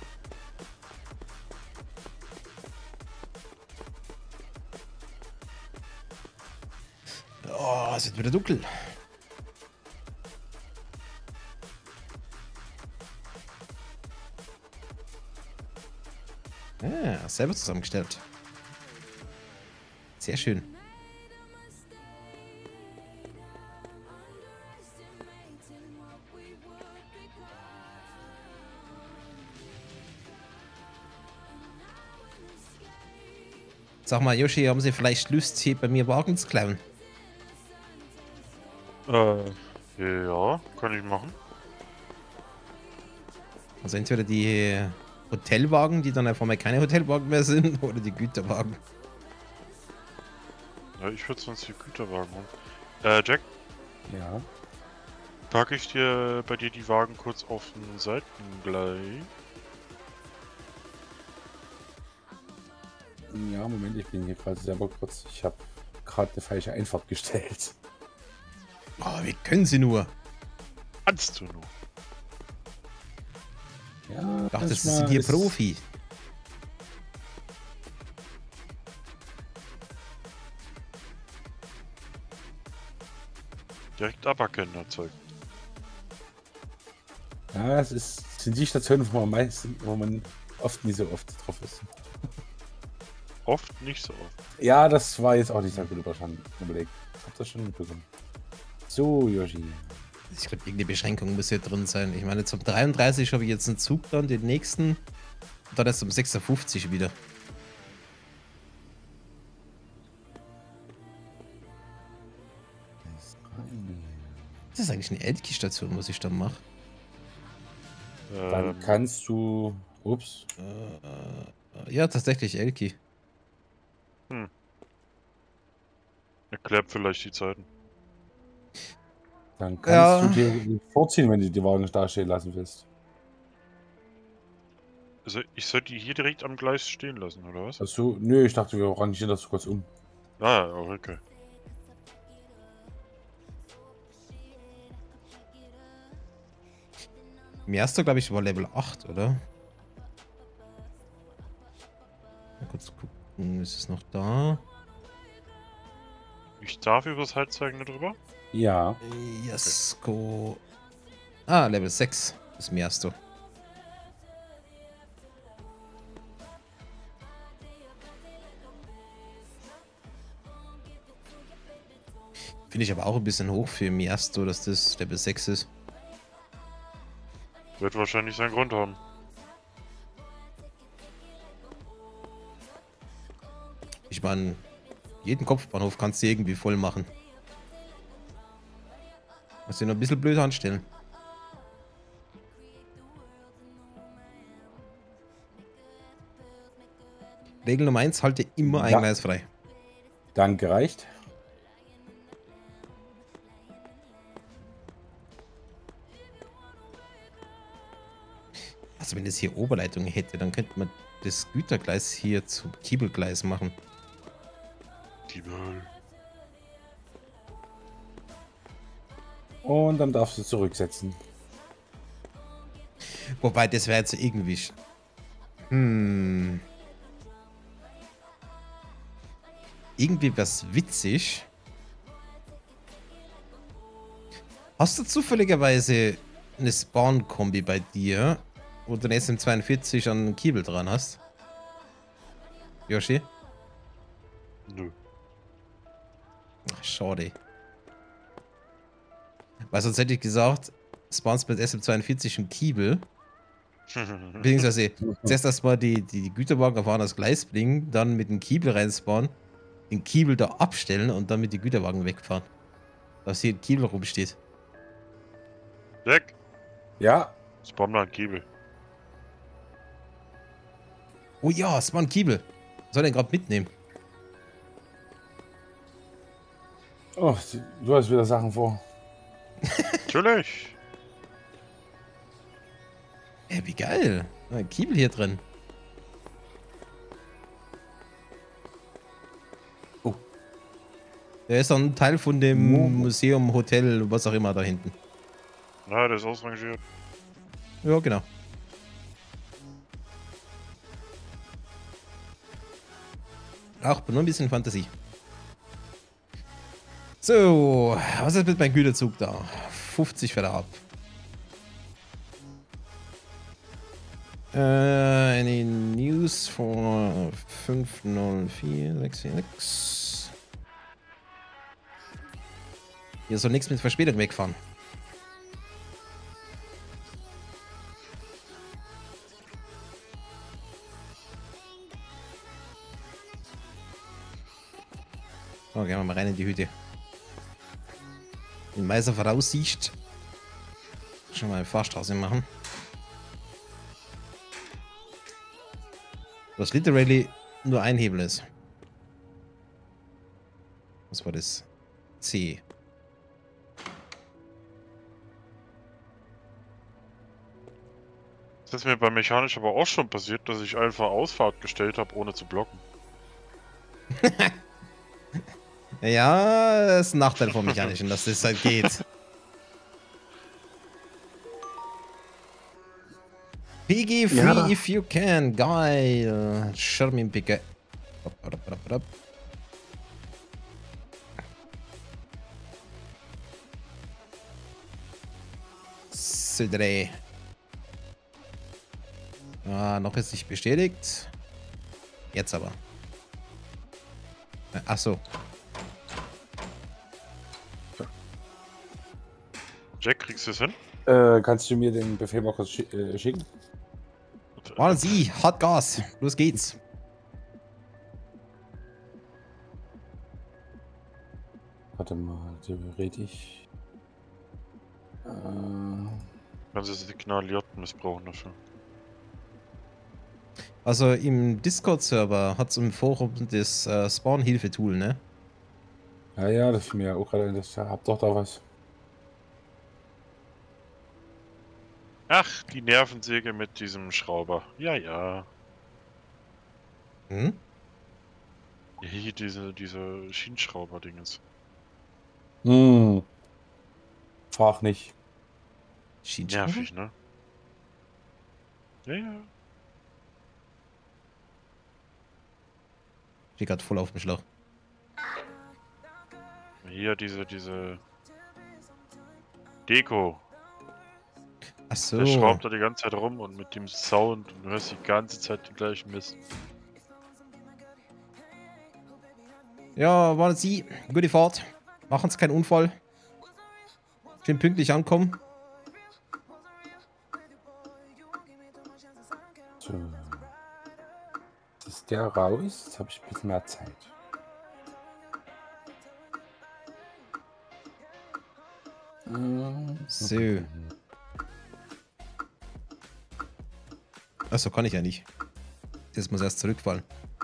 Oh, es wird wieder dunkel. Ah, selber zusammengestellt. Sehr schön. Sag mal, Yoshi, haben Sie vielleicht Lust, hier bei mir Wagen zu klauen? Ja, kann ich machen. Also entweder die Hotelwagen, die dann einfach mal keine Hotelwagen mehr sind, oder die Güterwagen. Ja, ich würde sonst die Güterwagen holen. Jack, Ja. packe ich dir bei dir die Wagen kurz auf den Seitengleis? Ja, Moment, ich bin hier gerade selber kurz. Ich habe gerade eine falsche Einfahrt gestellt. Oh, wie können Sie nur? Kannst du nur. Ja, Ich dachte, Sie manchmal sind hier ist- Profi. Direkt aberkennen erzeugt. Ja, sind die Stationen, wo man oft nie so oft drauf ist. Oft, nicht so oft. Ja, das war jetzt auch nicht sehr gut überlegt. Ich hab das schon mitbekommen. So, Yoshi. Ich glaube, irgendeine Beschränkung muss hier drin sein. Ich meine, zum 33 habe ich jetzt einen Zug dann, den nächsten. Und dann erst um 56 wieder. Das ist eigentlich eine Elki-Station, was ich da mache. Dann kannst du. Ups. Ja, tatsächlich Elki. Erklärt vielleicht die Zeiten. Dann Ja. kannst du dir vorziehen, wenn du die Wagen dastehen lassen willst. Also, ich soll die hier direkt am Gleis stehen lassen, oder was? Achso, nö, ich dachte, wir rangieren das kurz um. Ah, okay. Im ersten, glaube ich, war Level 8, oder? Mal kurz gucken, ist es noch da? Ich darf übers Halbzeichen drüber? Ja. Jasko. Ah, Level 6 ist Miasto. Finde ich aber auch ein bisschen hoch für Miasto, dass das Level 6 ist. Wird wahrscheinlich seinen Grund haben. Ich meine, jeden Kopfbahnhof kannst du irgendwie voll machen. Musst du noch ein bisschen blöd anstellen. Regel Nummer 1, halte immer ein Ja. Gleis frei. Danke, reicht. Also wenn es hier Oberleitung hätte, dann könnte man das Gütergleis hier zum Kiebelgleis machen. Die Böll. Und dann darfst du zurücksetzen. Wobei, das wäre jetzt irgendwie... Irgendwie was witzig. Hast du zufälligerweise eine Spawn-Kombi bei dir, wo du einen SM42 an den Kiebel dran hast? Yoshi? Nö. Ach, schade. Weil sonst hätte ich gesagt, Spawns mit SM42 und Kiebel. Beziehungsweise zuerst erstmal die Güterwagen auf das Gleis bringen, dann mit dem Kiebel reinspawnen, den Kiebel da abstellen und dann mit den Güterwagen wegfahren. Dass hier ein Kiebel rumsteht. Jack, Ja. spawn mal einen Kiebel. Oh ja, es war ein Kiebel. Soll den gerade mitnehmen? Oh, du hast wieder Sachen vor. Natürlich. Ey, wie geil. Ein Kiebel hier drin. Oh. Der ist dann ein Teil von dem Momo. Museum, Hotel, was auch immer da hinten. Na, der ist ausrangiert. Ja, genau. Auch nur ein bisschen Fantasie. So, was ist mit meinem Güterzug da? 50 fährt er ab. Any News for 50466? Hier soll nichts mit Verspätung wegfahren. So, gehen wir mal rein in die Hütte. Den Meister voraussicht. Schon mal eine Fahrstraße machen. Was literally nur ein Hebel ist. Was war das? C. Das ist mir bei mechanisch aber auch schon passiert, dass ich einfach Ausfahrt gestellt habe, ohne zu blocken. Ja, das ist ein Nachteil vom Mechanischen, dass das halt geht. Piggy free Ja. if you can. Geil. Schirmpicker. Südreh. Ah, noch ist nicht bestätigt. Jetzt aber. Ach so. Jack, kriegst du es hin? Kannst du mir den Befehl mal kurz schicken? Waren Sie, hat Gas. Los geht's. Warte mal, theoretisch. Kannst du signaliert missbrauchen dafür. Also im Discord-Server hat es im Forum das Spawn-Hilfe-Tool, ne? Ja, das ist mir auch gerade, das habt doch da was. Ach, die Nervensäge mit diesem Schrauber. Ja, ja. Hm? Hier, diese Schienenschrauber-Dingens. Frag nicht. Nervig, ne? Ja, ja. Steht gerade voll auf dem Schlauch. Hier diese Deko. Ach so. Der schraubt da die ganze Zeit rum und mit dem Sound und du hörst die ganze Zeit den gleichen Mist. Ja, waren Sie. Gute Fahrt. Machen Sie keinen Unfall. Schön pünktlich ankommen. So. Ist der raus? Jetzt habe ich ein bisschen mehr Zeit. So. Achso, kann ich ja nicht. Das muss erst zurückfallen.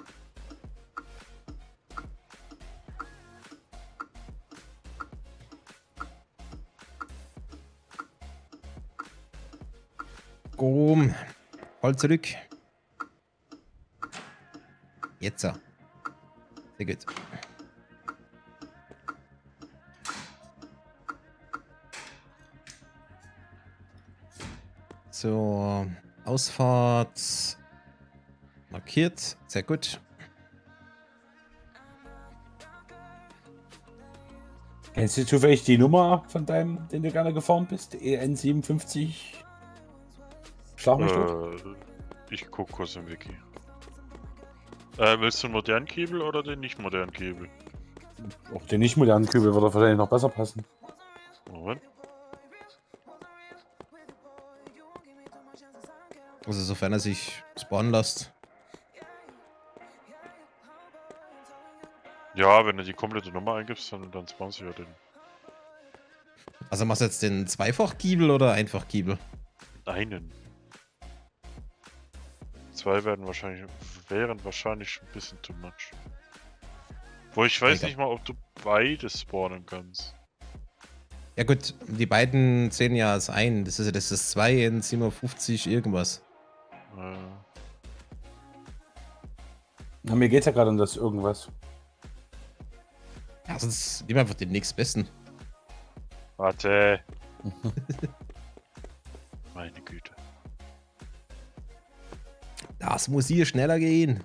Komm. Fall zurück. Jetzt. Sehr gut. So. Ausfahrt. Markiert. Sehr gut. Kennst du zufällig die Nummer von deinem, den du gerne gefahren bist? EN57? Schlag mich tot. Ich guck kurz im Wiki. Willst du einen modernen Kebel oder den nicht modernen Kebel? Auch den nicht modernen Kübel würde wahrscheinlich noch besser passen. Moment. Also sofern er sich spawnen lässt. Ja, wenn du die komplette Nummer eingibst, dann spawnst du ja den. Also machst du jetzt den Zweifach-Kiebel oder Einfach-Kiebel? Einen. Zwei wären wahrscheinlich ein bisschen too much. Wo ich weiß Egal. nicht mal, ob du beides spawnen kannst. Ja gut, die beiden zählen ja als ein. Das ist 2 in 57 irgendwas. Na, mir geht's ja gerade um das irgendwas. Ja, sonst nehmen wir einfach den nächstbesten. Warte. Meine Güte. Das muss hier schneller gehen.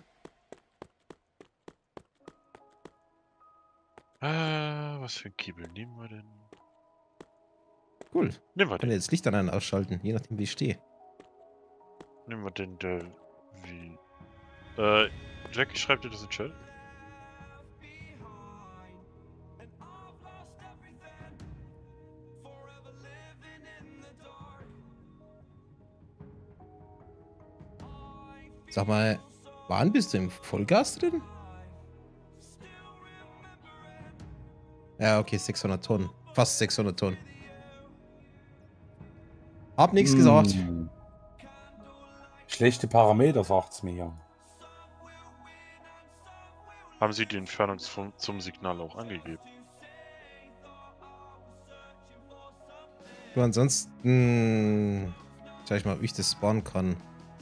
Was für ein Kiebel nehmen wir denn? Cool. Nehmen wir Ich kann den. jetzt Licht an und ausschalten, je nachdem wie ich stehe. Nehmen wir den, der wie. Jackie, schreibt dir das in den Chat? Sag mal, wann bist du im Vollgas drin? Ja, okay, 600 Tonnen. Fast 600 Tonnen. Hab nichts gesagt. Schlechte Parameter, sagt's mir ja. Haben Sie die Entfernung zum Signal auch angegeben? Du, ansonsten... Schau ich mal, ob ich das spawnen kann.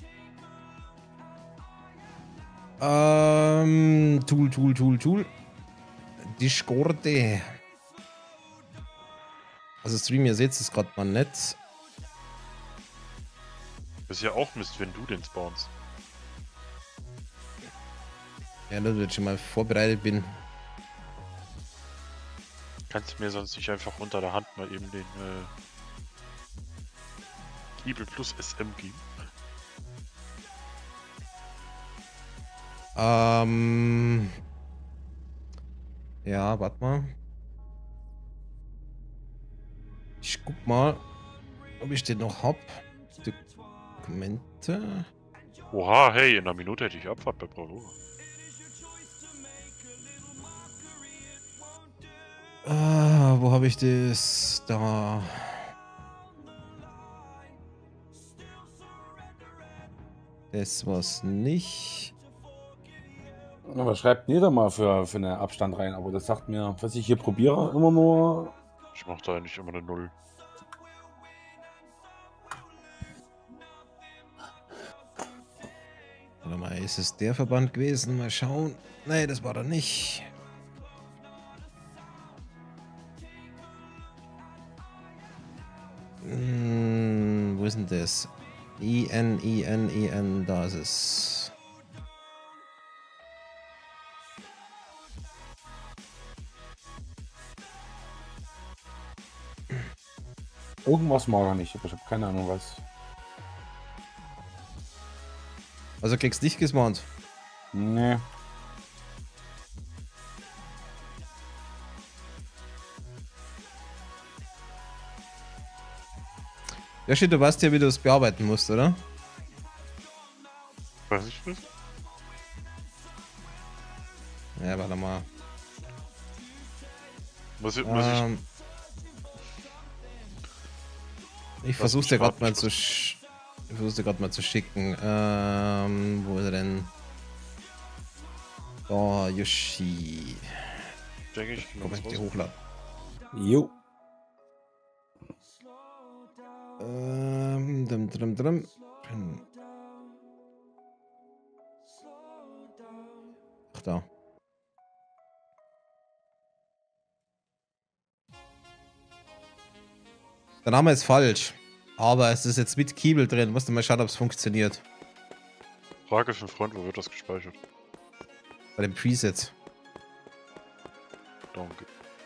Tool. Discorde. Also Stream, ihr seht es gerade mal nicht. Das ist ja auch Mist, wenn du den spawnst. Ja, dass ich schon mal vorbereitet bin. Kannst du mir sonst nicht einfach unter der Hand mal eben den Evil Plus SM geben? Ja, warte mal. Ich guck mal, ob ich den noch hab. Dokumente. Oha, hey, in einer Minute hätte ich Abfahrt bei Bravo. Wo habe ich das? Da. Das war's nicht. Aber schreibt jeder mal für einen Abstand rein, aber das sagt mir, was ich hier probiere, immer nur. Ich mach da eigentlich immer eine 0. Warte mal, ist es der Verband gewesen? Mal schauen. Nee, das war er nicht. Wo ist denn das? IN, da ist es. Irgendwas mag er nicht, aber ich habe keine Ahnung was. Also kriegst nicht gesmont. Nee. Ja, shit, du weißt ja, wie du es bearbeiten musst, oder? Weiß ich das? Ja, warte mal. Ich versuch's dir gerade mal zu schicken. Wo ist er denn? Oh, Yoshi. Denke ich, Komm, ich die hochladen. Jo. Ach, da. Der Name ist falsch. Aber es ist jetzt mit Kiebel drin. Musst du mal schauen, ob es funktioniert. Frage für einen Freund, wo wird das gespeichert? Bei dem Preset. Danke.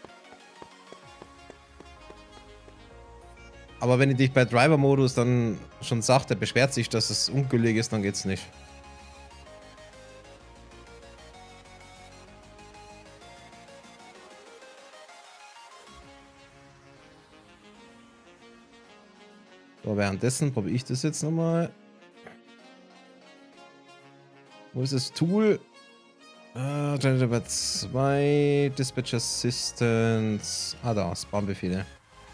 Aber wenn ich dich bei Driver-Modus dann schon sagt, der beschwert sich, dass es ungültig ist, dann geht's nicht. So, währenddessen probiere ich das jetzt nochmal. Wo ist das Tool? Generator 2, Dispatch Assistance. Ah, da, Spam-Befehle.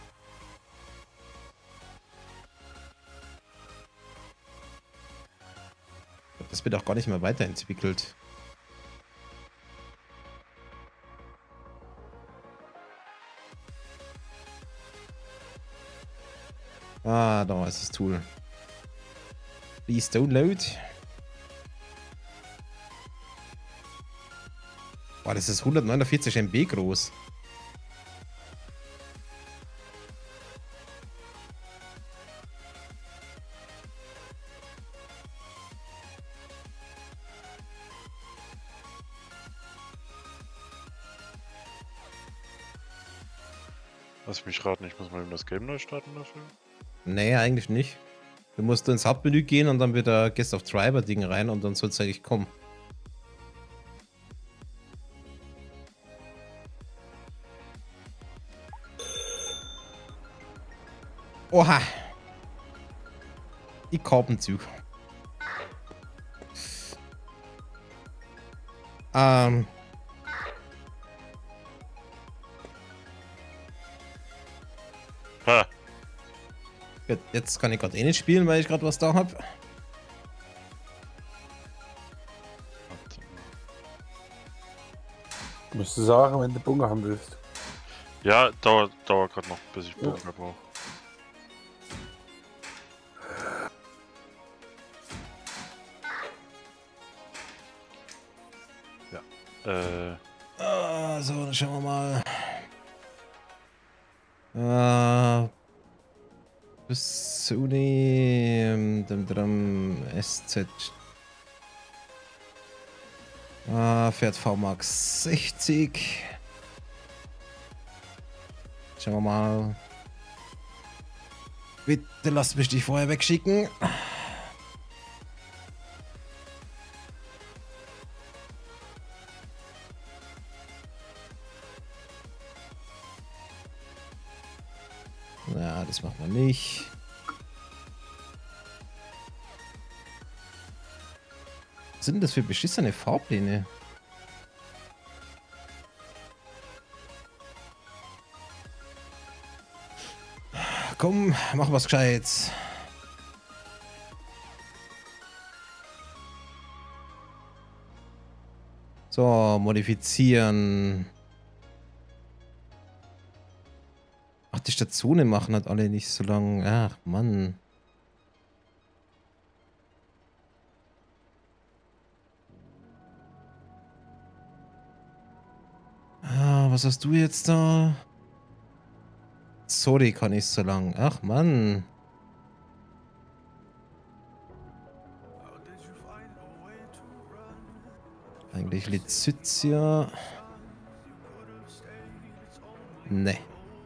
Das wird auch gar nicht mehr weiterentwickelt. Ah, da ist das Tool. Please download. Boah, das ist 149 MB groß. Lass mich raten, ich muss mal eben das Game neu starten dafür. Nee, eigentlich nicht. Du musst ins Hauptmenü gehen und dann wieder Guest of Driver Ding rein und dann soll es eigentlich kommen. Oha! Die Karpenzug. Ha. Jetzt kann ich gerade eh nicht spielen, weil ich gerade was da habe. Musst du sagen, wenn du Bunga haben willst. Ja, dauert gerade noch, bis ich Bunga brauche. Ja. So, dann schauen wir mal. Bis Sony, SZ. Fährt VMAX 60. Schauen wir mal. Bitte lasst mich die vorher wegschicken. Ja, das macht man nicht. Was sind denn das für beschissene Fahrpläne? Komm, mach was Gescheites. So, modifizieren. Ach, die Stationen machen halt alle nicht so lang. Ach, Mann. Was hast du jetzt da? Sorry, kann ich so lang. Ach, Mann. Eigentlich Lizizia. Ne.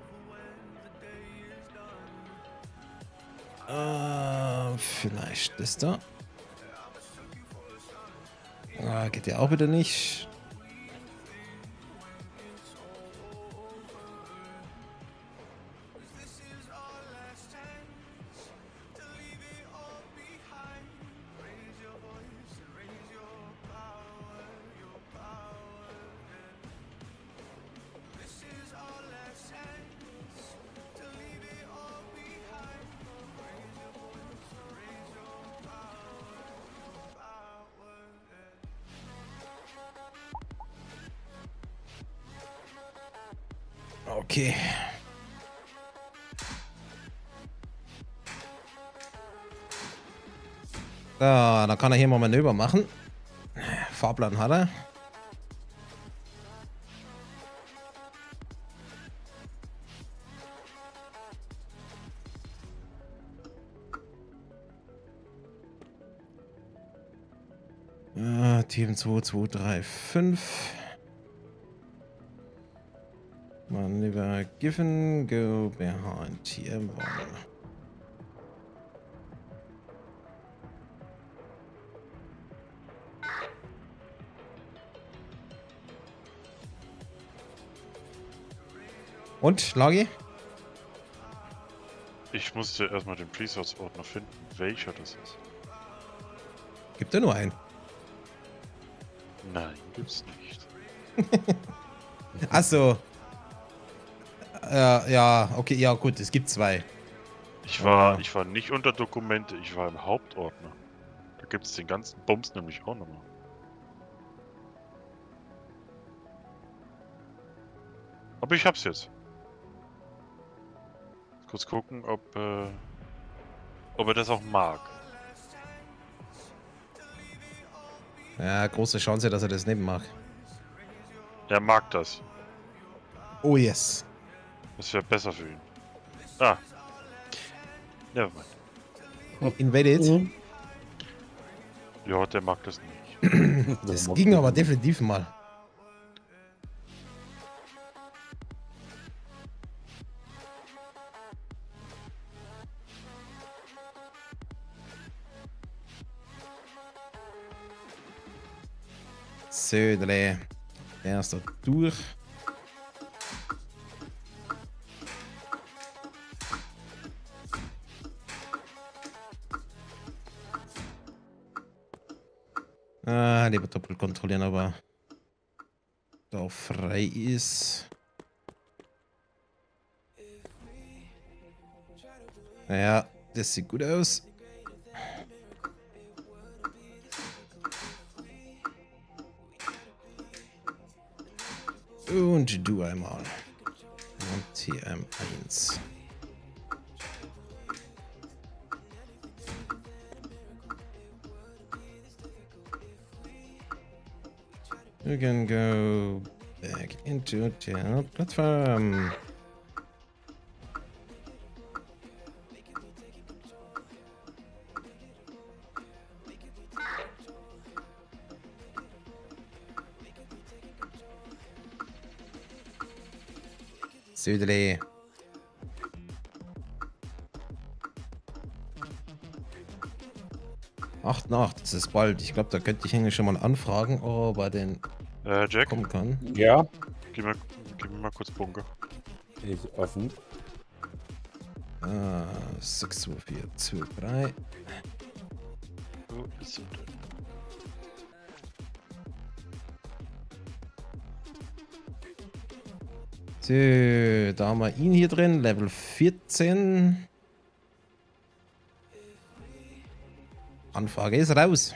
Vielleicht das da. Geht ja auch wieder nicht. Okay. Da kann er hier mal Manöver machen. Fahrplan hat er. Team 2, 2, 3, 5. Manöver given, go behind TM1. Und, Lagi? Ich musste erstmal den Presets-Ordner finden, welcher das ist. Gibt er nur einen? Nein, gibt's nicht. Achso. Ja, okay, ja gut, es gibt zwei. Ich war nicht unter Dokumente, ich war im Hauptordner. Da gibt's den ganzen Bums nämlich auch nochmal. Aber ich hab's jetzt. Kurz gucken, ob er das auch mag. Ja, große Chance, dass er das nicht mag. Er mag das. Oh yes. Das wäre besser für ihn. Ah. Nevermind. Invaded? Ja, der mag das nicht. Das ging aber definitiv mal. Södere. Erster durch. Lieber doppelt kontrollieren, aber da frei ist. Ja, das sieht gut aus. Und du einmal. Und TM1. You can go back into the platform. Südli. Acht nach, das ist bald. Ich glaube, da könnte ich eigentlich schon mal anfragen, ob er denn Jack, kommen kann. Ja, gib mir mal kurz Bunker. ist offen. 6, 2, 4, 2, 3. Wo ist er denn? So, da haben wir ihn hier drin, Level 14. Anfrage ist raus.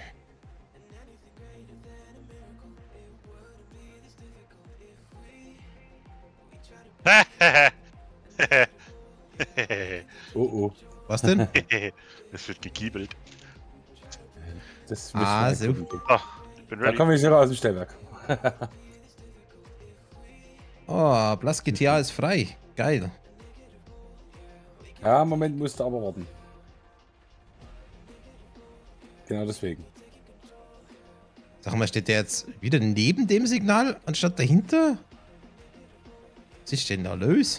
Oh oh. Was denn? Es wird gekiebelt. Das Ah, müssen wir so. gucken. Ach, ich bin Da ready. komme ich sogar aus dem Stellwerk. Oh, Blast GTA ist frei. Geil. Ja, Moment, musst du aber warten. Genau deswegen. Sag mal, steht der jetzt wieder neben dem Signal, anstatt dahinter? Was ist denn da los?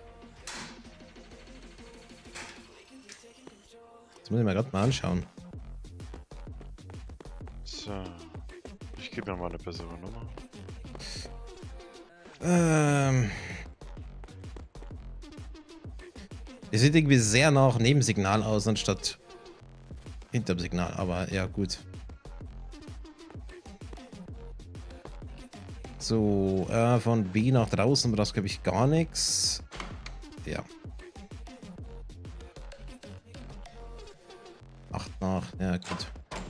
Das muss ich mir gerade mal anschauen. So. Ich gebe mir mal eine bessere Nummer. Es sieht irgendwie sehr nach Nebensignal aus, anstatt hinterm Signal, aber ja, gut. So, von B nach draußen war das, glaube ich, gar nichts. Ja. 8 nach, ja, gut.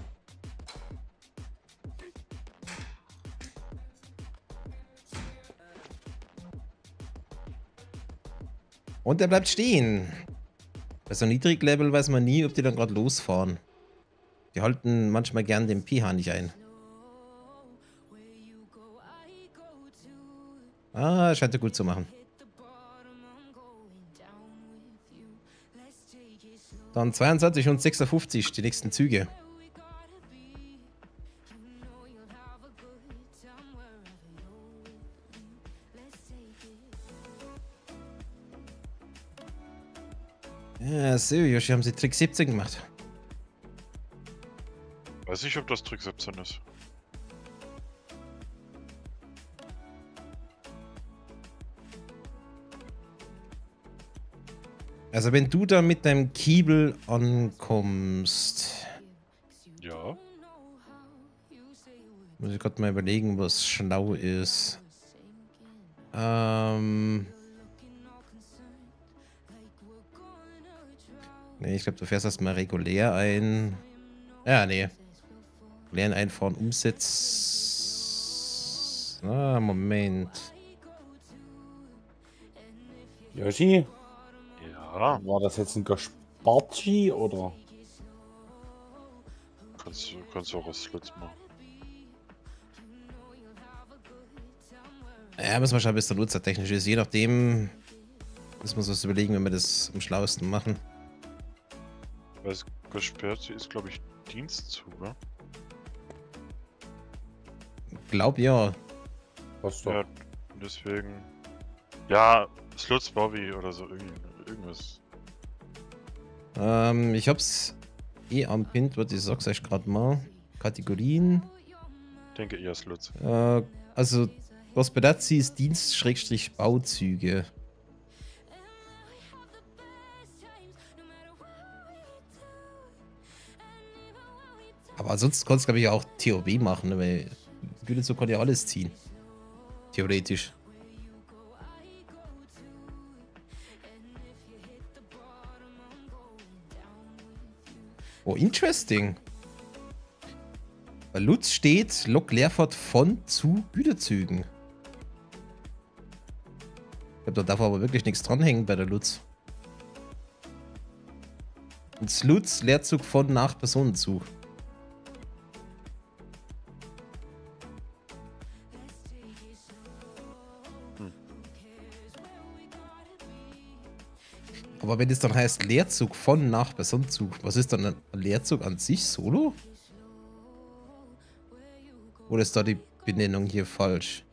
Und er bleibt stehen. Bei so Niedriglevel weiß man nie, ob die dann gerade losfahren. Die halten manchmal gern den pH nicht ein. Ah, scheint er gut zu machen. Dann 22 und 56, die nächsten Züge. Ja, so, Yoshi, haben sie Trick 17 gemacht. Weiß nicht, ob das Trick 17 ist. Also wenn du da mit deinem Kiebel ankommst, Ja. muss ich gerade mal überlegen, was schlau ist. Nee, ich glaube, du fährst erstmal regulär ein. Ja, nee. Regulären einfahren, Umsitz. Ah, Moment. Yoshi, Ja. war das jetzt ein Gasparchi oder? Kannst du auch was Slots machen. Ja, müssen wir schauen, bis der Nutzer technisch ist. Je nachdem müssen wir uns was überlegen, wenn wir das am schlauesten machen. Weil gesperrt ist, glaube ich, Dienstzug, ne? Glaub ja. Was doch? Ja, deswegen. Ja, Slots Bobby oder so, irgendwas. Ich hab's eh am Pin, warte, ich sag's euch gerade mal. Kategorien. Ich denke eher Slots. Also, was bei der ist Dienst-Bauzüge. Aber ansonsten kannst du, glaube ich, auch TOB machen, ne, weil Güterzug kann ja alles ziehen. Theoretisch. Oh, interesting. Bei Lutz steht Lok Leerfahrt von zu Güterzügen. Ich glaube, da darf aber wirklich nichts dranhängen bei der Lutz. Und Lutz Leerzug von nach Personenzug. Aber wenn es dann heißt Leerzug von nach Personenzug, was ist dann ein Leerzug an sich solo? Oder ist da die Benennung hier falsch?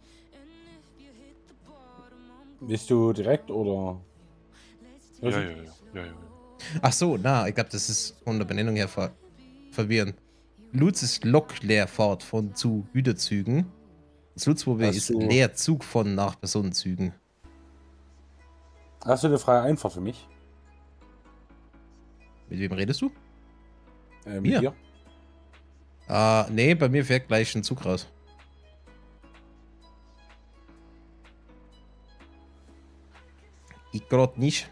Bist du direkt oder? Ja. Ach so, na, ich glaube, das ist von der Benennung her verwirrend. Lutz ist Lokleerfahrt von zu Güterzügen. Das Lutzwobe ist Leerzug von nach Personenzügen. Hast du eine freie Einfahrt für mich? Mit wem redest du? Mit Mir? dir? Nee, bei mir fährt gleich ein Zug raus. Ich gerade nicht.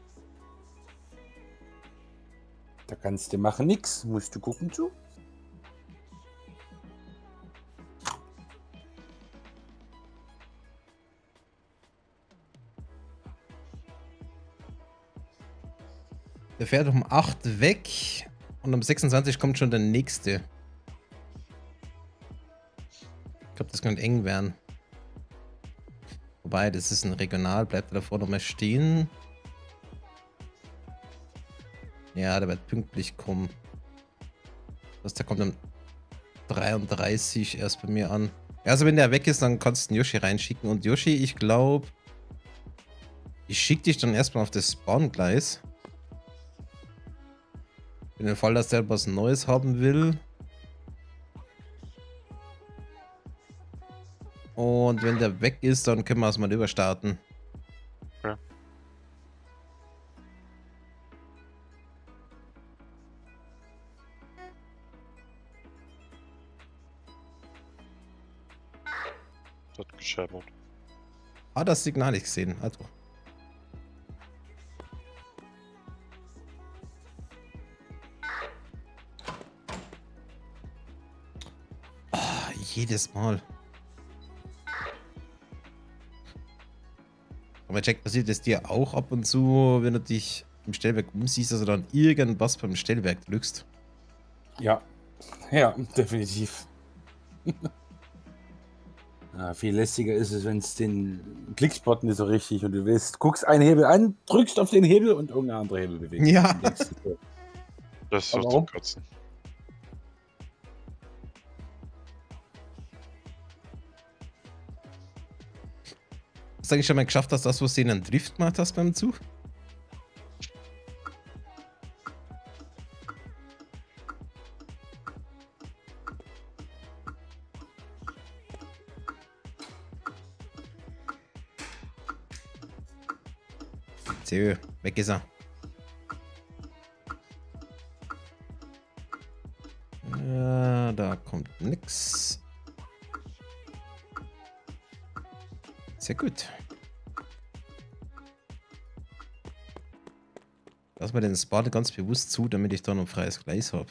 Da kannst du machen nix. Musst du gucken zu. Der fährt um 8 weg und um 26 kommt schon der nächste. Ich glaube, das könnte eng werden. Wobei, das ist ein Regional. Bleibt er davor nochmal stehen? Ja, der wird pünktlich kommen. Der kommt um 33 erst bei mir an. Also wenn der weg ist, dann kannst du einen Yoshi reinschicken. Und Yoshi, ich glaube, ich schicke dich dann erstmal auf das Bahngleis. In dem Fall, dass der was Neues haben will. Und wenn der weg ist, dann können wir es mal überstarten. Ja. Das hat gescheppert. Ah, das Signal nicht gesehen. Also. Ah, jedes Mal. Aber Jack, passiert es dir auch ab und zu, wenn du dich im Stellwerk umsiehst, dass du dann irgendwas beim Stellwerk drückst? Ja. Ja, definitiv. Ja, viel lästiger ist es, wenn es den Klickspot nicht so richtig und du willst, guckst einen Hebel an, drückst auf den Hebel und irgendein anderer Hebel bewegt. Ja. Das ist so Aber zum Kotzen. Hast du eigentlich schon mal geschafft, dass das, was du in einen Drift gemacht hast beim Zug? So, weg ist er. Ja, da kommt nix. Sehr gut. Lass mal den Spot ganz bewusst zu, damit ich da noch freies Gleis habe.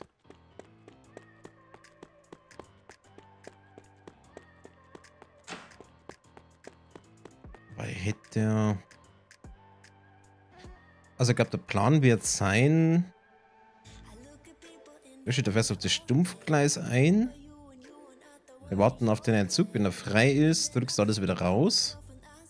Weil hätte... Also ich glaube, der Plan wird sein... Du fährst auf das Stumpfgleis ein. Wir warten auf den Entzug. Wenn er frei ist, drückst du alles wieder raus.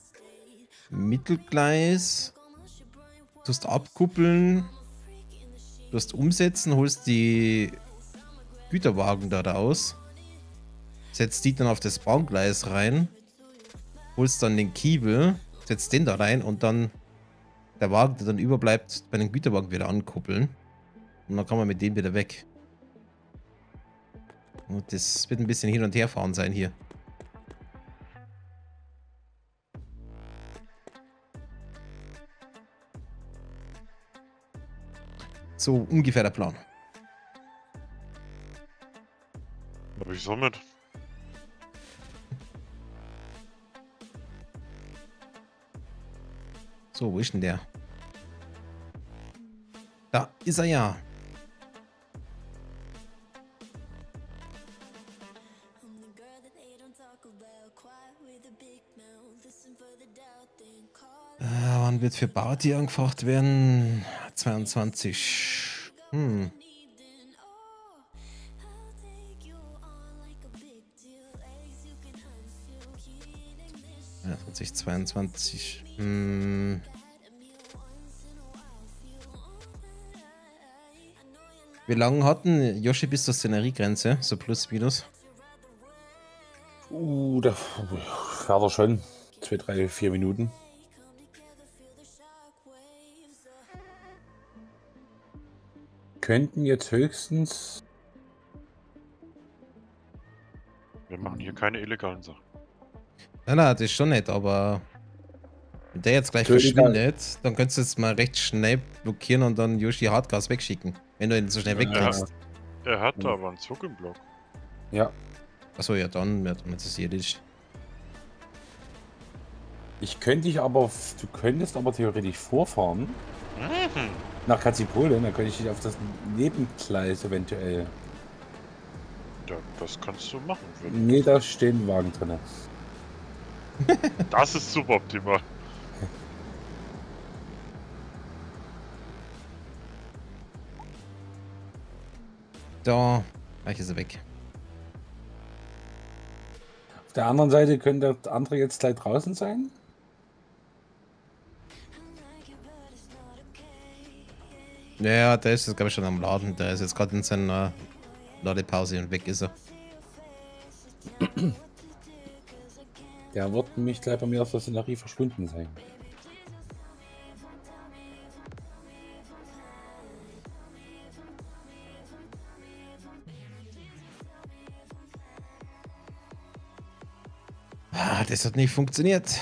Mittelgleis. Tust abkuppeln. Tust umsetzen, holst die Güterwagen da raus. Setzt die dann auf das Bahngleis rein. Holst dann den Kiebel. Setzt den da rein und dann der Wagen, der dann überbleibt, bei den Güterwagen wieder ankuppeln. Und dann kann man mit dem wieder weg. Und das wird ein bisschen hin und her fahren sein hier. So ungefähr der Plan. Aber wieso mit? So, wo ist denn der? Da ist er ja. Wann wird für Bauti angefragt werden? 22. 22. Wie lange hatten Yoshi bis zur Szeneriegrenze? So plus, minus? Da fährt er schon 2, 3, 4 Minuten. Könnten jetzt höchstens... Wir machen hier keine illegalen Sachen. Nein, das ist schon nicht, aber wenn der jetzt gleich So verschwindet, dann könntest du jetzt mal recht schnell blockieren und dann Yoshi Hardgas wegschicken, wenn du ihn so schnell wegkriegst. Er hat da aber einen Zug im Block. Ja. Achso, ja dann ist es erledigt. Ich könnte dich aber... Du könntest aber theoretisch vorfahren Mhm. nach Katzipole, dann könnte ich dich auf das Nebengleis eventuell... Ja, das kannst du machen. Nee, da stehen Wagen drin. Das ist suboptimal. Da, gleich ist er weg. Auf der anderen Seite könnte der andere jetzt gleich draußen sein. Ja, der ist jetzt glaube ich schon am Laden. Der ist jetzt gerade in seiner Ladepause und weg ist er. Der wird nämlich gleich bei mir aus der Szenerie verschwunden sein. Ah, das hat nicht funktioniert.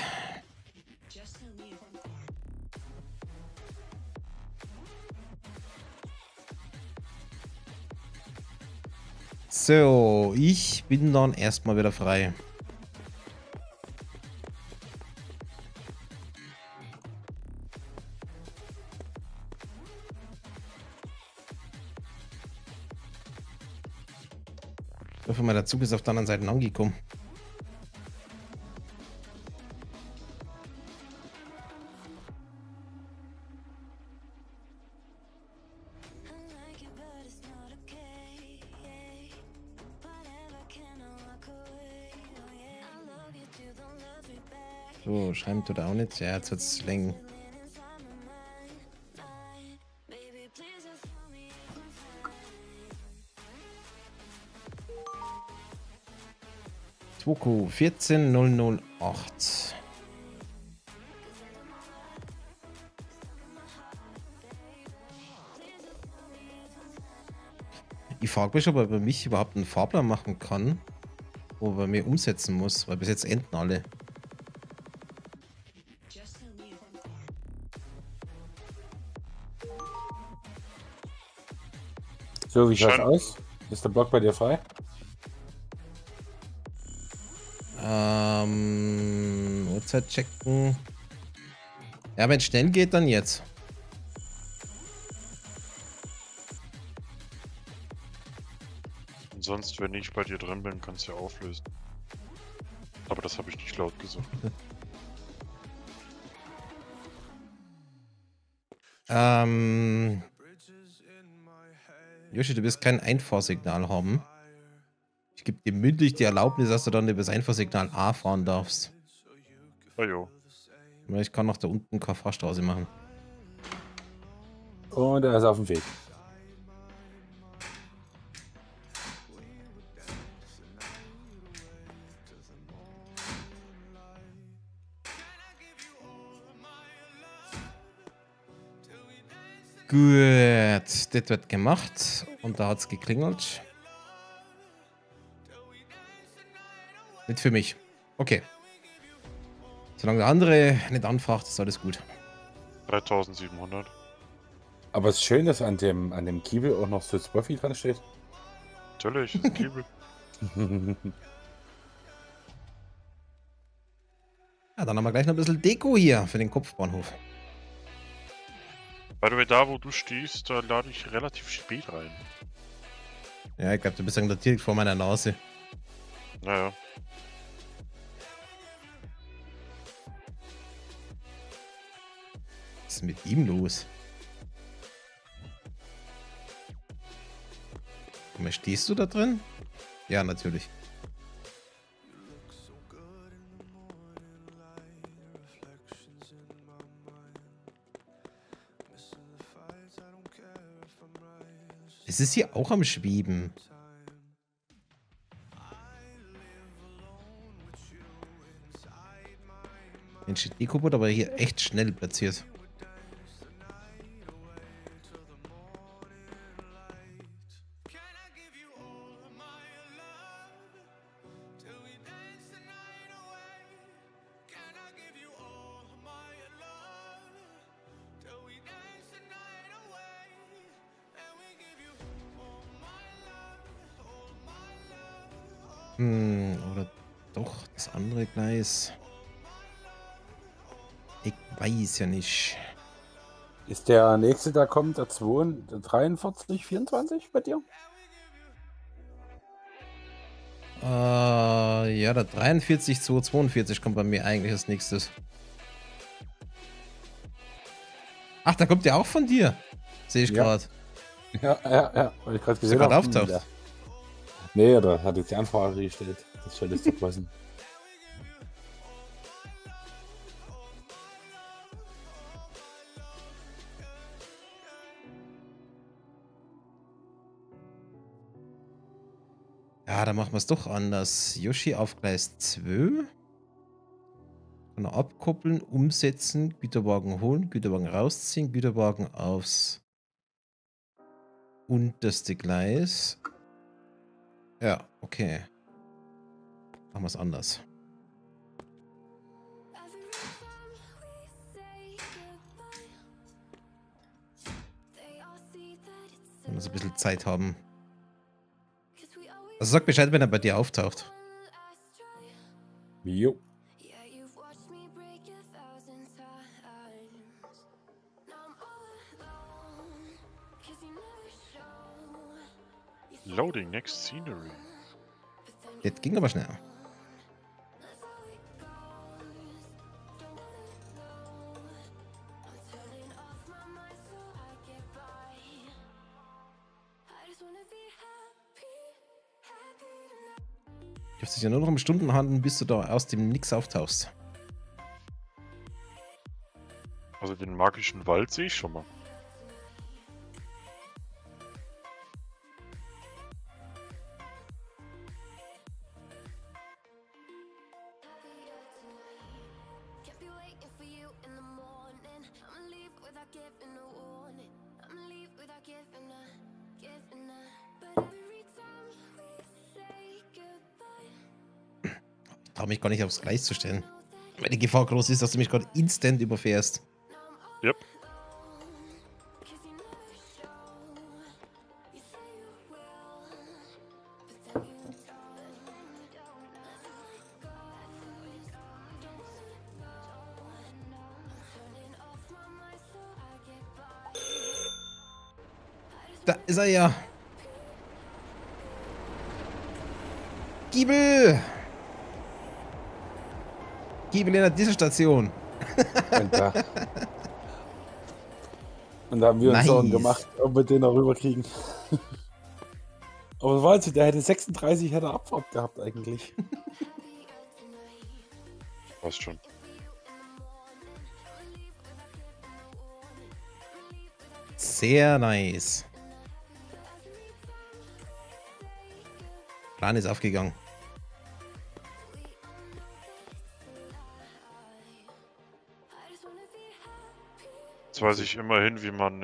So, ich bin dann erstmal wieder frei. Ich hoffe mal, der Zug ist auf der anderen Seite angekommen. So, schreiben tut er auch nicht. Ja, jetzt wird es länger. Twoko 14008. Ich frage mich, ob er bei mich überhaupt einen Fahrplan machen kann, wo er mir umsetzen muss, weil bis jetzt enden alle. So, wie schaut's aus? Ist der Block bei dir frei? Uhrzeit checken. Ja, wenn es schnell geht, dann jetzt. Und sonst, wenn ich bei dir drin bin, kannst du ja auflösen. Aber das habe ich nicht laut gesagt. Yoshi, du wirst kein Einfahrsignal haben. Ich gebe dir mündlich die Erlaubnis, dass du dann über das Einfahrsignal A fahren darfst. Ah jo. Weil ich kann noch da unten keine Fahrstraße machen. Und er ist auf dem Weg. Gut, das wird gemacht. Und da hat es geklingelt. Nicht für mich. Okay. Solange der andere nicht anfragt, ist alles gut. 3700. Aber es ist schön, dass an dem Kiebel auch noch so Spuffy dran steht. Natürlich, ist ein Kiebel. Ja, dann haben wir gleich noch ein bisschen Deko hier für den Kopfbahnhof. By the way, da wo du stehst, da lade ich relativ spät rein. Ja, ich glaube, du bist da direkt vor meiner Nase. Was ist mit ihm los? Guck mal, stehst du da drin? Ja, natürlich. Es ist hier auch am Schweben. Mensch, die Deko wurde aber hier echt schnell platziert. Oder doch das andere Gleis. Ich weiß ja nicht. Ist der nächste, der kommt, der 43, 24 bei dir? Ja, der 43 242 kommt bei mir eigentlich als nächstes. Ach, da kommt der auch von dir. Sehe ich Ja. gerade. Ja. Weil ich gerade Ist gesehen der gerade habe. auftaucht? Ja. Nee, da hat jetzt die Anfrage gestellt. Das soll es doch passen. Ja, dann machen wir es doch anders. Yoshi auf Gleis 2. Kann er abkoppeln, umsetzen, Güterwagen holen, Güterwagen rausziehen, Güterwagen aufs unterste Gleis. Ja, okay. Machen wir es anders. Wenn wir so ein bisschen Zeit haben. Also sag Bescheid, wenn er bei dir auftaucht. Jo. Loading next scenery. Das ging aber schnell. Ich hoffe, es ja nur noch um Stunden handeln, bis du da aus dem Nix auftauchst. Also den magischen Wald sehe ich schon mal. Ich traue mich gar nicht aufs Gleis zu stellen. Weil die Gefahr groß ist, dass du mich gerade instant überfährst. Yep. Da ist er ja. Giebel! Giebel in der Dieselstation. Und da haben wir uns Nice. Sorgen gemacht, ob wir den noch rüberkriegen. Aber weißt du, der hätte 36 hätte Abfahrt gehabt eigentlich. Passt schon. Sehr nice. Plan ist aufgegangen. Jetzt weiß ich immerhin, wie man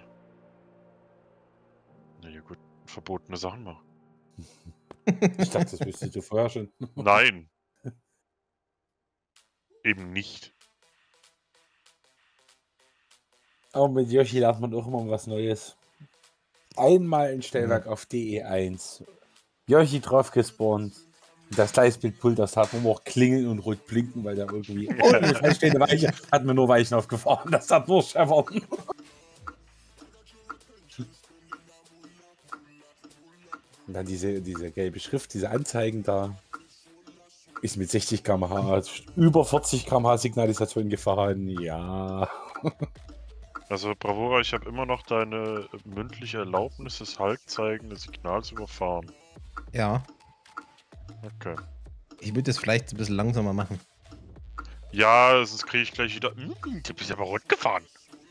naja gut, verbotene Sachen macht. Ich dachte, das wüsstest du vorher schon. Nein. Eben nicht. Aber mit Yoshi lernt man auch immer was Neues. Einmal ein Stellwerk auf DE1. Yoshi drauf gespawnt. Das Gleisbildpult, das hat man auch klingeln und rot blinken, weil da irgendwie ohne feststehende Weiche hat man nur Weichen aufgefahren. Das hat nur scheppern. Und dann diese gelbe Schrift, diese Anzeigen da. Ist mit 60 km/h, über 40 km/h Signalisation gefahren. Ja. Also Bravura, ich habe immer noch deine mündliche Erlaubnis, das halbzeigende Signal zu überfahren. Ja, Okay. ich würde es vielleicht ein bisschen langsamer machen. Ja, sonst kriege ich gleich wieder. Du bist aber rot gefahren.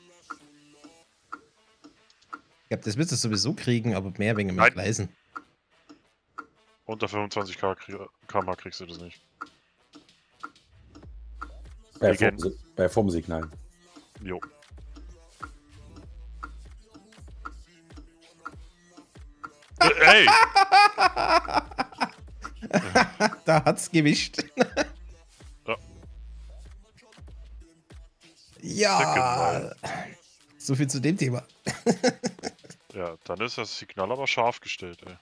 Ich glaube, das wirst du sowieso kriegen, aber mehr wegen dem Nein. Gleisen. Unter 25 km/h kriegst du das nicht. Bei Formsignalen. Jo. Ey! Da hat's gewischt. Ja. Ja. So viel zu dem Thema. Ja, dann ist das Signal aber scharf gestellt, ey.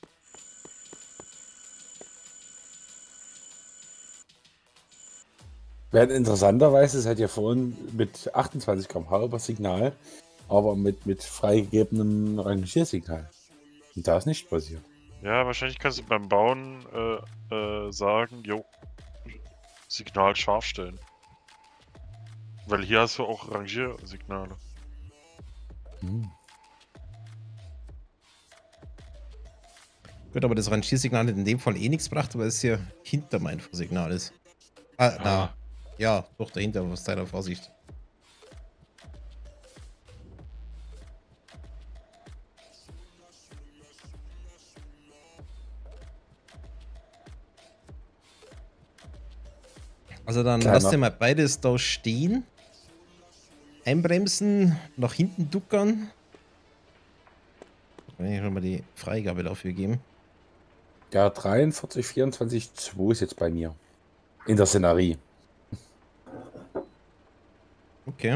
Während interessanterweise seid ihr vorhin mit 28 km/h über Signal, aber mit freigegebenem Rangiersignal. Und da ist nichts passiert. Ja, wahrscheinlich kannst du beim Bauen sagen, jo, Signal scharf stellen. Weil hier hast du auch Rangiersignale. Gut, aber das Rangiersignal hat in dem Fall eh nichts gebracht, weil es hier hinter mein Signal ist. Ah, na. Ja, doch dahinter, was deiner Vorsicht. Also dann lass dir mal beides da stehen. Einbremsen, nach hinten duckern. Kann ich schon mal die Freigabe dafür geben. Ja, 43, 24, 2 ist jetzt bei mir. In der Szenerie. Okay.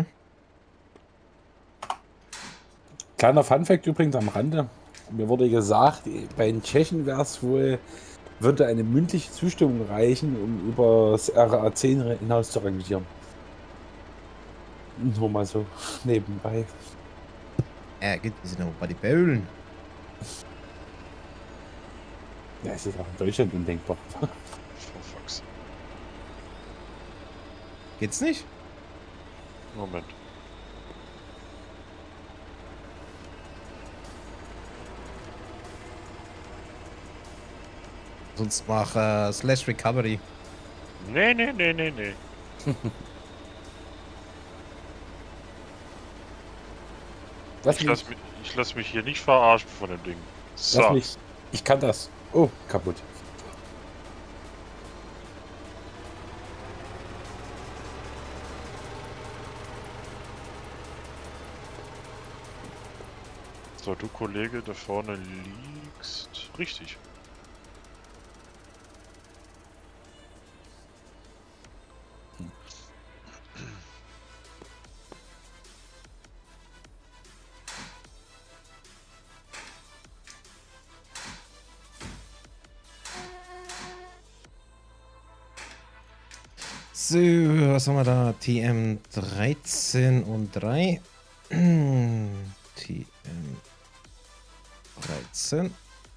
Kleiner Funfact übrigens am Rande. Mir wurde gesagt, bei den Tschechen wäre es wohl, würde eine mündliche Zustimmung reichen, um über das RA10 hinaus zu rangieren. Nur mal so nebenbei. Gut, wir sind aber bei den Böllen. Ja, es ist auch in Deutschland undenkbar. Oh, fucks. Geht's nicht? Moment. Sonst mach Slash Recovery. Nee. Ich lass mich hier nicht verarschen von dem Ding. So. Lass mich. Ich kann das. Oh, kaputt. So, du Kollege, da vorne liegst. Richtig. So, was haben wir da? TM 13 und 3. TM 13.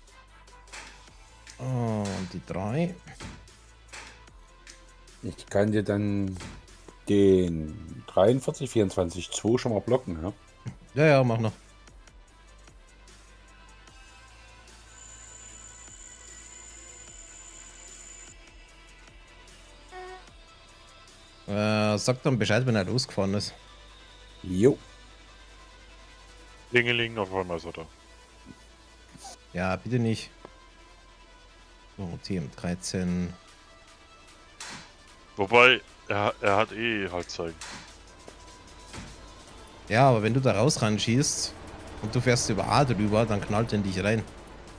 Und die 3. Ich kann dir dann den 43, 24, 2 schon mal blocken, ja? Ja, mach noch. Sag dann Bescheid, wenn er losgefahren ist. Jo. Lingeling, auf einmal ist er da. Ja, bitte nicht. So, TM 13. Wobei, er hat eh Halbzeigen. Ja, aber wenn du da raus ran schießt und du fährst über A drüber, dann knallt er in dich rein.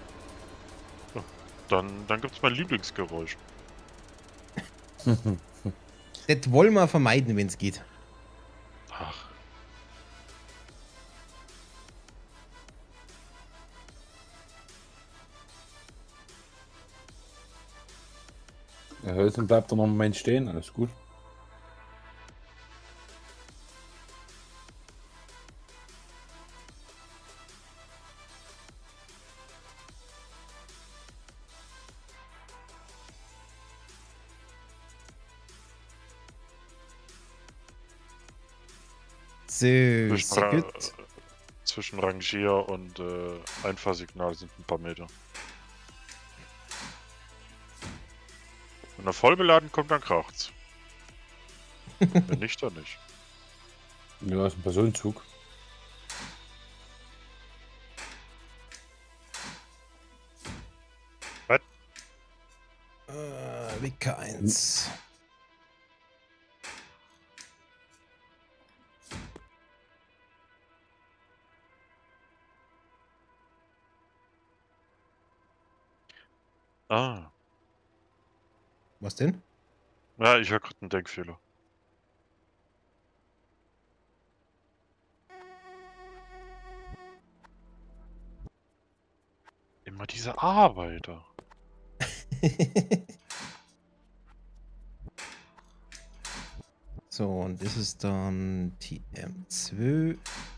Dann gibt's mein Lieblingsgeräusch. Das wollen wir vermeiden, wenn es geht. Ach. Der Hölzen bleibt da noch einen Moment stehen, alles gut. So, Zwischen, sehr gut. zwischen Rangier und Einfahrsignal sind ein paar Meter. Wenn er voll beladen kommt, dann kracht's. Wenn nicht, dann nicht. Ja, ist ein Personenzug. Wicker 1. Ah. Was denn? Ja, ich höre gerade einen Denkfehler. Immer diese Arbeiter. So, und das ist dann TM2.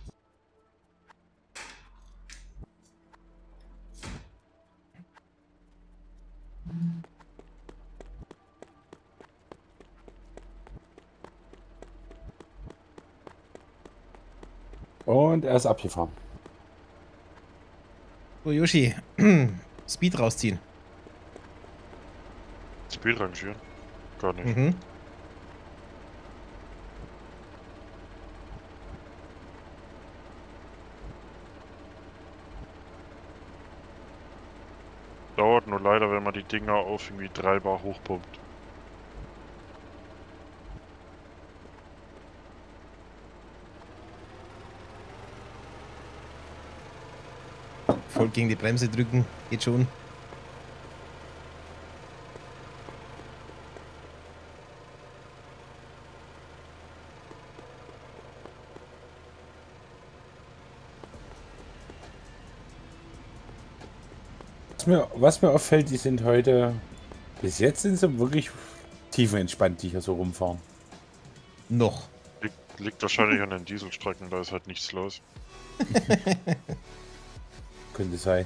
Und er ist abgefahren. So, Yoshi. Speed rausziehen. Speed rangieren? Gar nicht. Mhm. Dauert nur leider, wenn man die Dinger auf irgendwie 3 Bar hochpumpt. Voll gegen die Bremse drücken. Geht schon. Was mir auffällt, die sind heute, bis jetzt sind sie wirklich tiefenentspannt, die hier so rumfahren. Noch. Liegt wahrscheinlich an den Dieselstrecken, da ist halt nichts los. Könnte sein.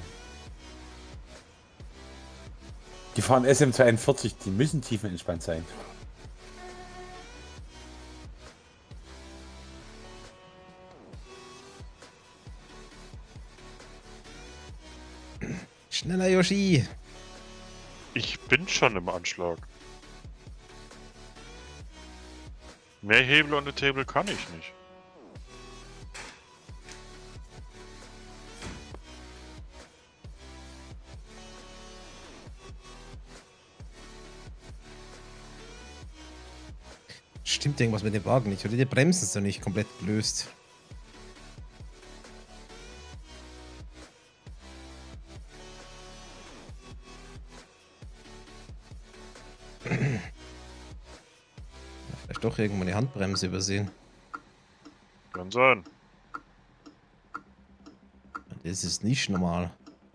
Die fahren SM42, die müssen tiefenentspannt sein. Schneller, Yoshi. Ich bin schon im Anschlag. Mehr Hebel on the Table kann ich nicht. Stimmt irgendwas mit dem Wagen nicht, oder die Bremsen sind nicht komplett gelöst. Vielleicht doch irgendwo eine Handbremse übersehen. Kann sein. Das ist nicht normal.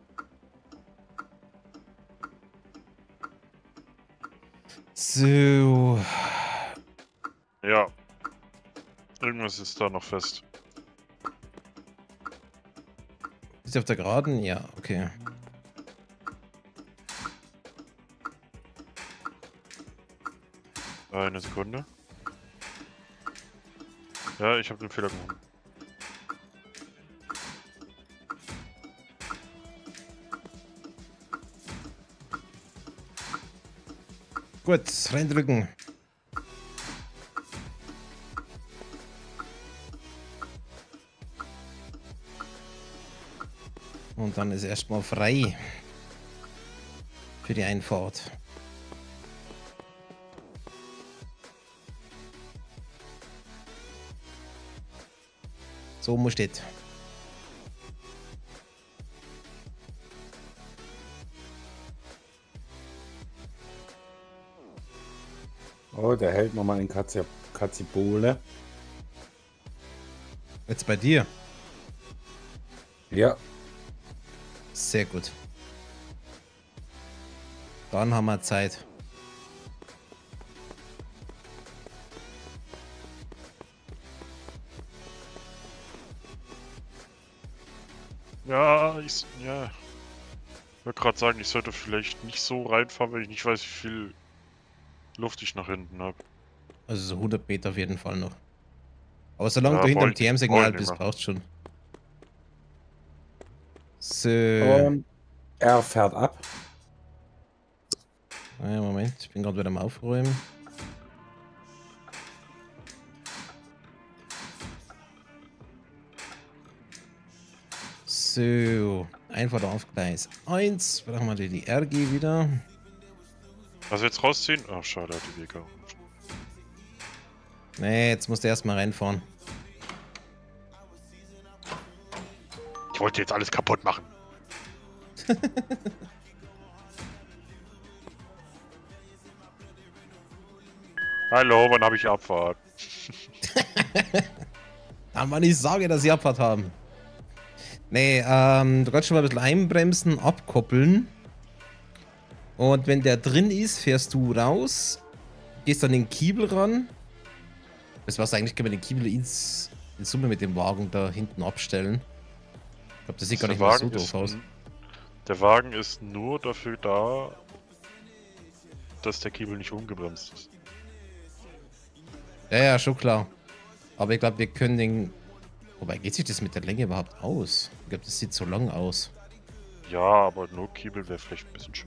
So. Ja. Irgendwas ist da noch fest. Ist auf der Geraden? Ja, okay. Eine Sekunde. Ja, ich habe den Fehler gemacht. Gut, reindrücken. Und dann ist erstmal frei für die Einfahrt. So muss das. Oh, der hält nochmal in Katzibole. Jetzt bei dir. Ja, Sehr gut. Dann haben wir Zeit. Ja, ich wollte gerade sagen, ich sollte vielleicht nicht so reinfahren, weil ich nicht weiß, wie viel Luft ich nach hinten habe. Also so 100 Meter auf jeden Fall noch. Aber solange Ja, du hinterm brauch ich TM-Signal nicht bist, mehr. brauchst schon. So. Und er fährt ab. Moment, ich bin gerade wieder am Aufräumen. So, einfach auf Gleis 1. Brauchen wir die RG wieder. Also jetzt rausziehen? Ach, schade, hat die Wege. Nee, jetzt musst du erstmal reinfahren. Ich wollte jetzt alles kaputt machen. Hallo, wann habe ich Abfahrt? Dann mal nicht sagen, dass sie Abfahrt haben. Nee, du kannst schon mal ein bisschen einbremsen, abkoppeln. Und wenn der drin ist, fährst du raus, gehst an den Kiebel ran. Das war's eigentlich, können wir den Kiebel in Summe mit dem Wagen da hinten abstellen. Ich glaube, das sieht gar nicht mal so doof aus. Der Wagen ist nur dafür da, dass der Kiebel nicht umgebremst ist. Ja, ja, schon klar. Aber ich glaube, wir können den... Wobei, geht sich das mit der Länge überhaupt aus? Ich glaube, das sieht so lang aus. Ja, aber nur Kiebel wäre vielleicht ein bisschen schön.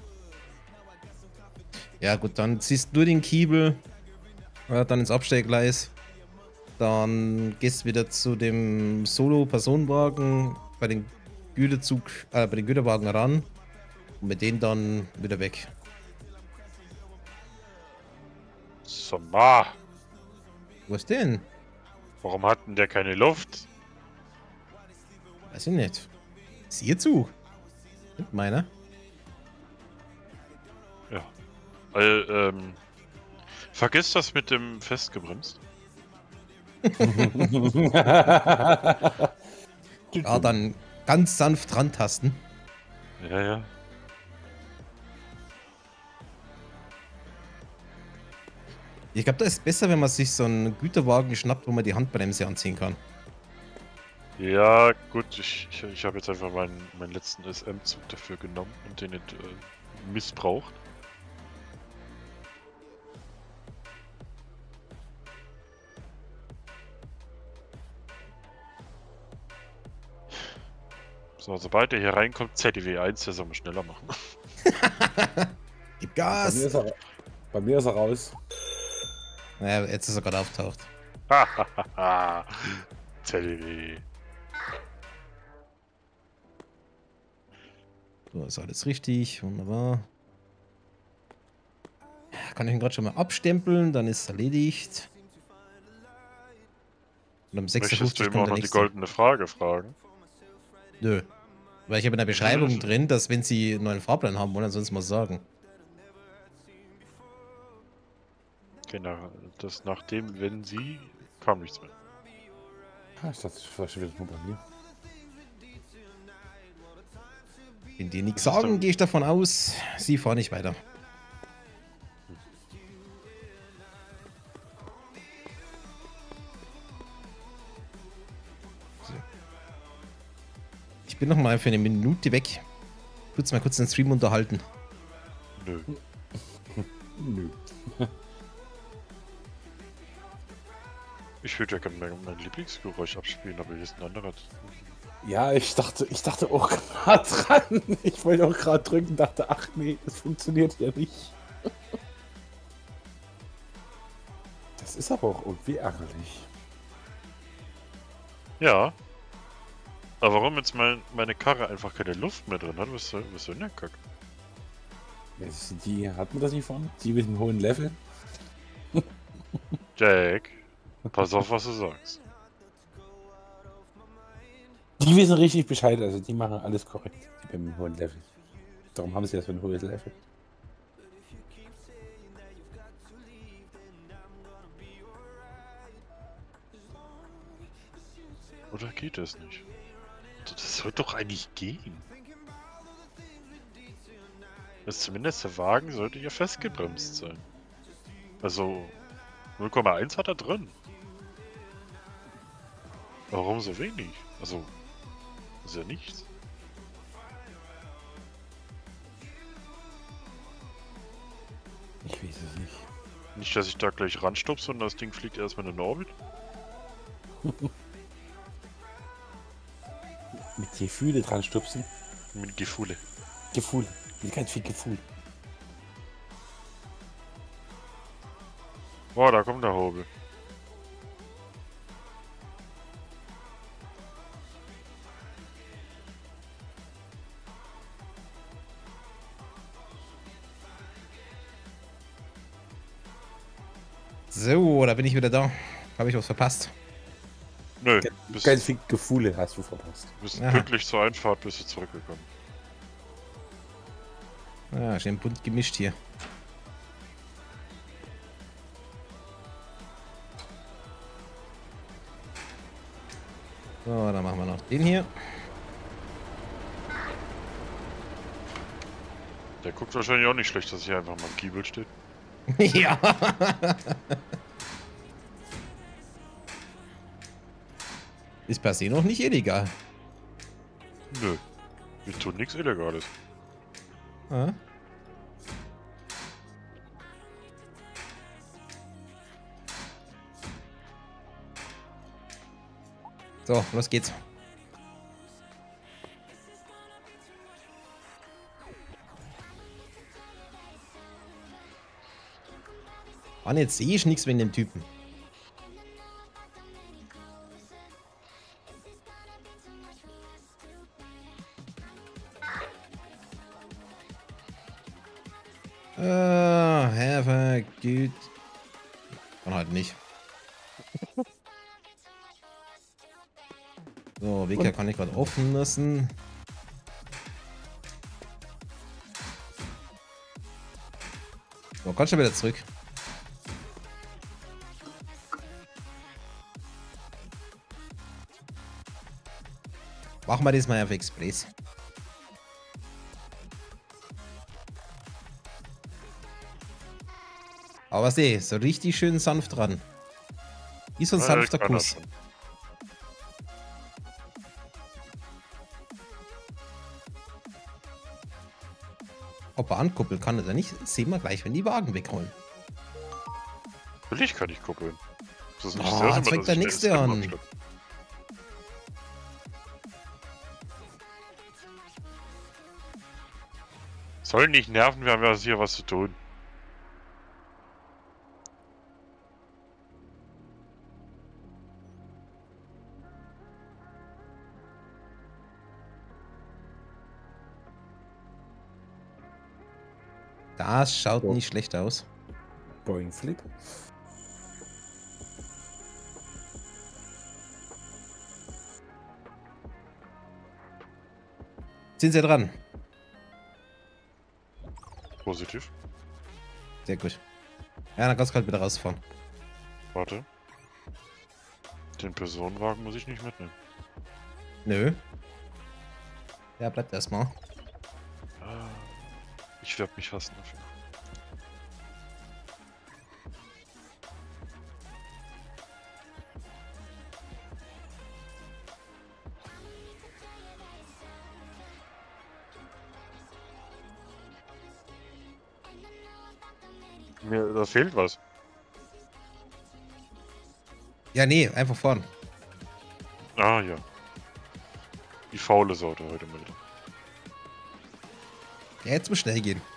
Ja gut, dann ziehst du den Kiebel, dann ins Abstellgleis. Dann gehst du wieder zu dem Solo-Personenwagen bei den bei den Güterwagen ran. Und mit denen dann wieder weg. Sommer! Wo ist denn? Warum hat denn der keine Luft? Weiß ich nicht. Ist ihr Zug? Mit meiner? Ja. Weil, vergiss das mit dem festgebremst. Ja, dann ganz sanft rantasten. Ja, ja. Ich glaube, das ist besser, wenn man sich so einen Güterwagen schnappt, wo man die Handbremse anziehen kann. Ja, gut, ich habe jetzt einfach meinen letzten SM-Zug dafür genommen und den nicht missbraucht. So, sobald er hier reinkommt, ZDW 1, der soll mal schneller machen. Gib Bei Gas! bei mir ist er raus. Naja, jetzt ist er gerade auftaucht. Hahaha. ZDW. So, ist alles richtig, wunderbar. Kann ich ihn gerade schon mal abstempeln, dann ist es erledigt. Und um 56 Möchtest du ihm kommt auch der noch die nächste. goldene Frage fragen? Nö. Weil ich habe in der Beschreibung drin, dass wenn sie einen neuen Fahrplan haben wollen, dann sollen sie mal sagen. Genau, das nachdem, wenn sie, kam nichts mehr. Ah, ich dachte, das war schon wieder nur bei mir. Wenn die nichts Das ist sagen, dann- gehe ich davon aus, sie fahren nicht weiter. So. Ich bin noch mal für eine Minute weg. Mal kurz den Stream unterhalten. Nö. Nö. Ich würde ja gerne mein Lieblingsgeräusch abspielen, aber hier ist ein anderer. Ja, ich dachte auch gerade dran. Ich wollte auch gerade drücken, dachte, ach nee, das funktioniert ja nicht. Das ist aber auch irgendwie ärgerlich. Ja. Aber warum jetzt meine Karre einfach keine Luft mehr drin hat? Was soll denn der Kack? Die hatten wir das nicht von? Die mit dem hohen Level? Jack, pass auf, was du sagst. Die wissen richtig Bescheid, also die machen alles korrekt, die mit dem hohen Level. Darum haben sie ja so ein hohes Level. Oder geht das nicht? Das sollte doch eigentlich gehen. Zumindest der Wagen sollte ja festgebremst sein. Also 0,1 hat er drin. Warum so wenig? Also, ist ja nichts. Ich weiß es nicht. Nicht, dass ich da gleich ranstupse und das Ding fliegt erstmal in den Orbit. Mit Gefühle dran stupsen. Mit Gefühle. Gefühl. Mit ganz viel Gefühl. Boah, da kommt der Hobel. So, da bin ich wieder da. Habe ich was verpasst? Nö, Ganz viel Gefühle hast du verpasst. bist Aha. pünktlich zur Einfahrt bist du zurückgekommen. Ja, schön bunt gemischt hier. So, dann machen wir noch den hier. Der guckt wahrscheinlich auch nicht schlecht, dass hier einfach mal ein Giebel steht. Ja. Ist per se noch nicht illegal. Nö. Wir tun nichts Illegales. Ja. So, los geht's. Mann, jetzt sehe ich nichts wegen dem Typen. Have a good. Kann halt nicht. So, Wecker kann ich gerade offen lassen. So, kannst du wieder zurück. Machen wir das mal auf Express. Aber seh, so richtig schön sanft dran. Wie so ein sanfter kann das Kuss. schon. Ob er ankuppeln kann oder nicht, sehen wir gleich, wenn die Wagen wegholen. Natürlich kann ich kuppeln. Das ist nicht Oh, das jetzt fängt der ich mir Nächste das an. abschleppe. Soll nicht nerven, wir haben ja hier was zu tun. Das schaut So. nicht schlecht aus. Boing Flip. Sind sie dran? Positiv. Sehr gut. Ja, dann kannst du halt wieder rausfahren. Warte. Den Personenwagen muss ich nicht mitnehmen. Nö. Der bleibt erstmal. Ah, ich werde mich hassen dafür. Da fehlt was. Ja, nee, einfach fahren. Ah ja. Die faule Sorte heute mal wieder. Ja, jetzt muss schnell gehen.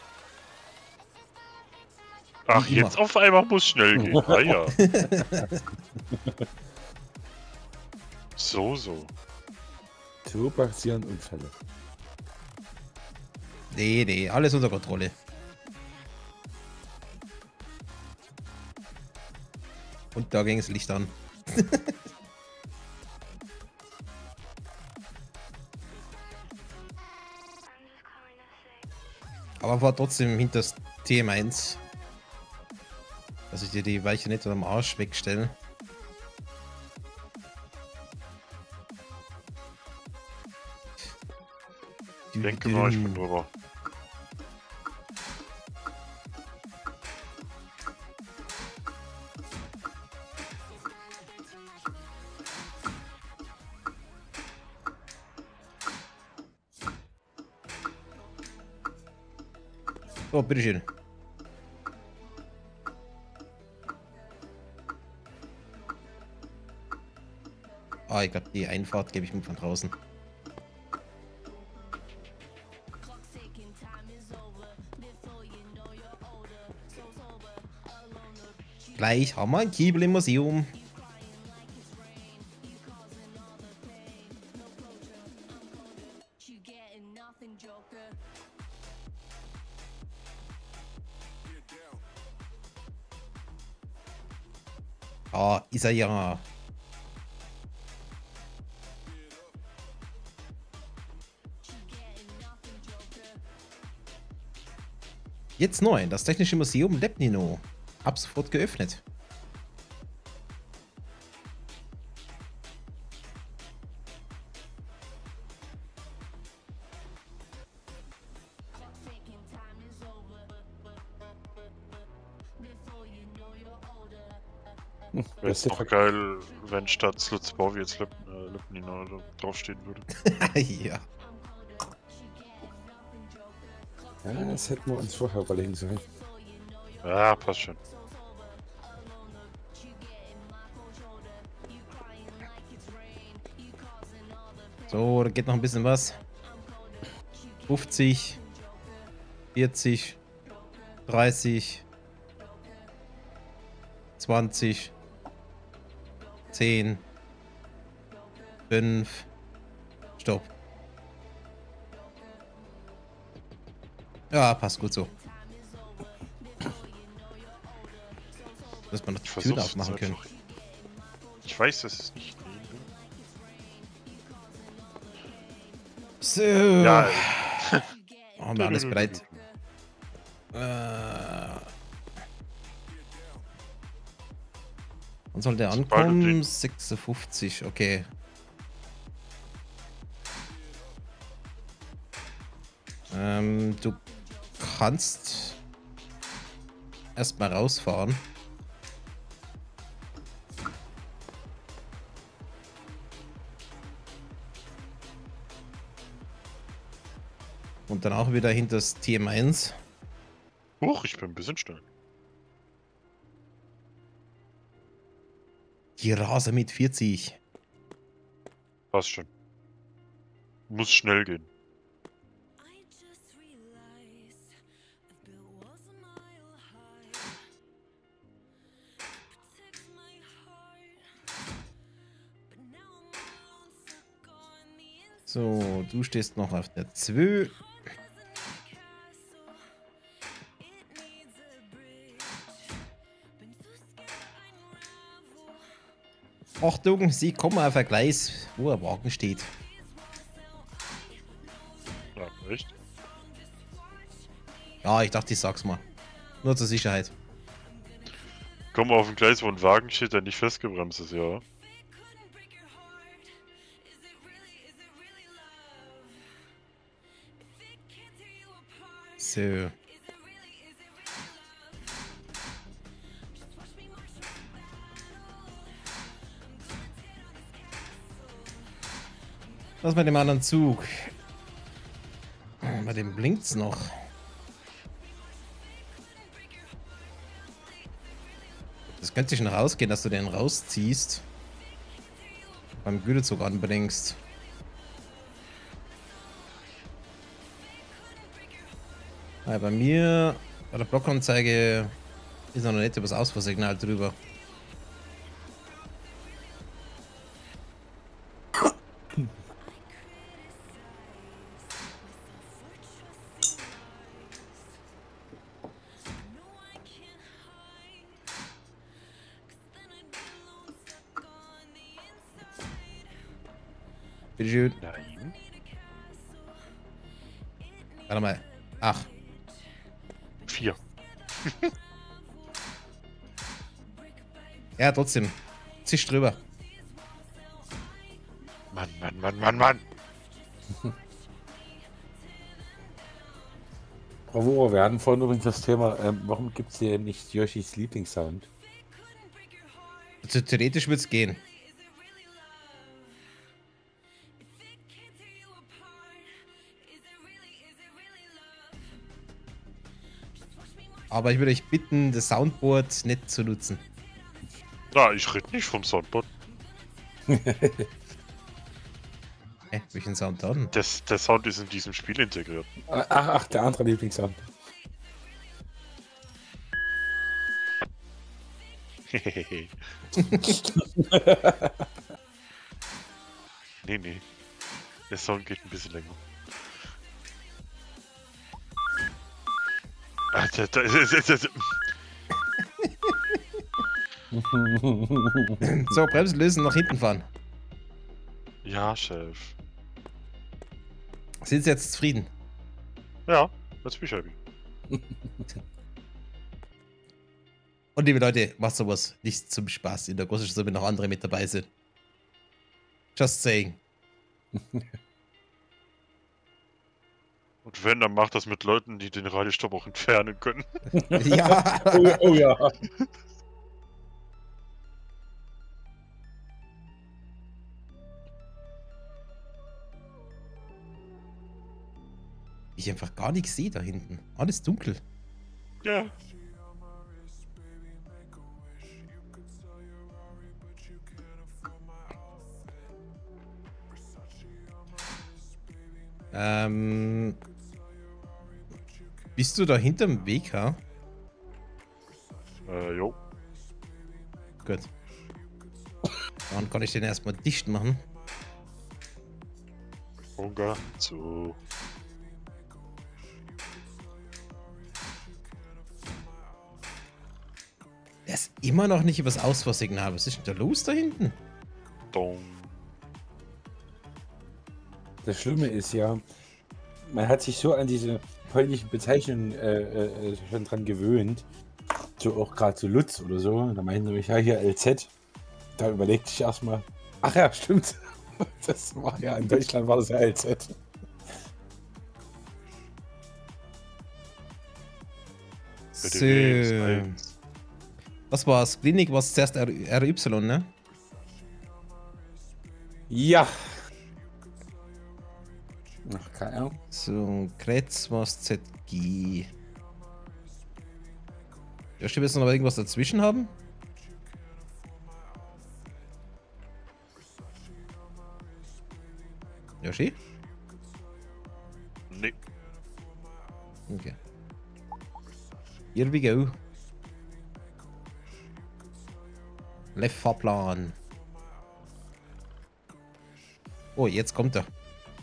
Ach, Wie immer. jetzt auf einmal muss schnell gehen. Ah ja. So. So passieren Unfälle. Nee, alles unter Kontrolle. Und da ging das Licht an. Aber war trotzdem hinter das TM1. Dass ich dir die Weiche nicht am Arsch wegstelle. Denke mal, ich bin drüber. So, bitteschön. Ah, ich glaube, die Einfahrt gebe ich mir von draußen. Gleich haben wir ein Kiebel im Museum. Ah, ist er ja. Jetzt neu, das Technische Museum Lepnino. Ab sofort geöffnet. Wäre jetzt noch geil, wenn statt Slutzbau jetzt Lepnino draufstehen würde. Ja. Ja, das hätten wir uns vorher überlegen sollen. Ja, passt schon. So, da geht noch ein bisschen was. 50, 40, 30, 20, 10, 5, Stopp. Ja, passt gut so. Dass man noch die Tür aufmachen können. Ich weiß, dass es nicht gehen will. So. Ja, Haben wir alles bereit? Wann soll der ankommen? 56, okay. Du kannst erstmal rausfahren. Und dann auch wieder hinter das TM1. Huch, ich bin ein bisschen schnell. Die Rase mit 40. Passt schon. Muss schnell gehen. So, du stehst noch auf der 2. Achtung, sie kommen auf ein Gleis, wo ein Wagen steht. Ja, echt? Ja, ich dachte, ich sag's mal. Nur zur Sicherheit. Komm auf ein Gleis, wo ein Wagen steht, der nicht festgebremst ist, ja. So. Was mit dem anderen Zug? Bei dem blinkt's noch. Das könnte sich noch ausgehen, dass du den rausziehst. Beim Gütezug anbringst. Ja, bei mir, bei der Blockanzeige, ist noch nicht über das Ausfuhrsignal drüber. Bitteschön. Nein. Warte mal. Ach. 4. Ja, trotzdem. Zisch drüber. Mann, Mann, Mann, Mann, Mann. Bravo, wir hatten vorhin übrigens das Thema, warum gibt es hier nicht Yoshis Lieblingssound? Also, theoretisch wird's gehen. Aber ich würde euch bitten, das Soundboard nicht zu nutzen. Na, ich rede nicht vom Soundboard. Welchen Sound dann? Der Sound ist in diesem Spiel integriert. Ach, der andere Lieblingssound. Nee. Der Sound geht ein bisschen länger. So, Bremsen lösen, nach hinten fahren. Ja, Chef. Sind Sie jetzt zufrieden? Ja, jetzt bin ich happy. Und liebe Leute, macht sowas nicht zum Spaß in der großen Stadt, wenn noch andere mit dabei sind. Just saying. Und wenn, dann macht das mit Leuten, die den Radiostopp auch entfernen können. Ja. Oh ja. Ich einfach gar nichts sehe da hinten. Alles dunkel. Ja. Bist du da hinterm Weg, ha? Jo. Gut. Dann kann ich den erstmal dicht machen. Hunger zu. Der ist immer noch nicht übers Ausfahrsignal. Was ist denn da los da hinten? Dong. Das Schlimme ist ja, man hat sich so an diese polnischen Bezeichnungen schon dran gewöhnt. So auch gerade so Lutz oder so. Da meinten wir, ja, hier LZ. Da überlegte ich erstmal, ach ja, stimmt. Das war ja, in Deutschland war das ja LZ. So. Was war's? Klinik war es zuerst RY, ne? Ja. Ach, keine Ahnung. So, Kretz war es ZG. Ja, stimmt, jetzt noch irgendwas dazwischen haben? Yoshi? Nee. Okay. Here we go. Left Fahrplan. Oh, jetzt kommt er.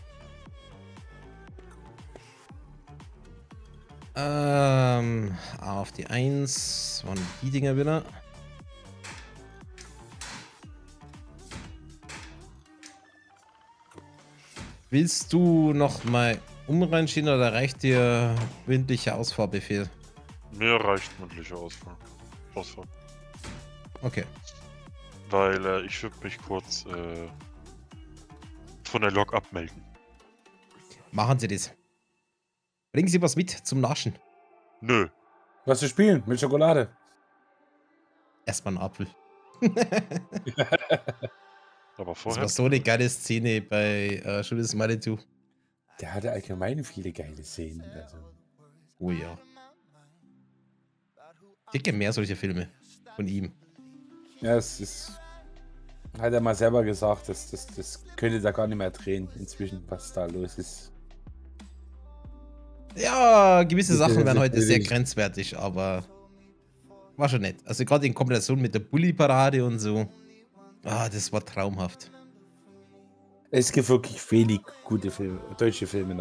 Auf die 1 waren die Dinger wieder. Willst du noch mal umreinschieben oder reicht dir mündlicher Ausfahrbefehl? Mir reicht mündliche Ausfahrt. Okay. Weil ich würde mich kurz von der Lok abmelden. Machen Sie das. Bringen Sie was mit zum Naschen. Nö. Was zu spielen? Mit Schokolade. Erstmal einen Apfel. Aber Das vorher. war so eine geile Szene bei Judas Manitou. Der hatte allgemein viele geile Szenen. Also. Oh ja. Ich hätte mehr solche Filme von ihm. Ja, es ist. Hat er mal selber gesagt, das könnte da gar nicht mehr drehen inzwischen, was da los ist. Ja, gewisse Das Sachen ist werden heute sehr natürlich- grenzwertig, aber war schon nett. Also gerade in Kombination mit der Bulli-Parade und so. Ah, das war traumhaft. Es gibt wirklich wenig gute Filme, deutsche Filme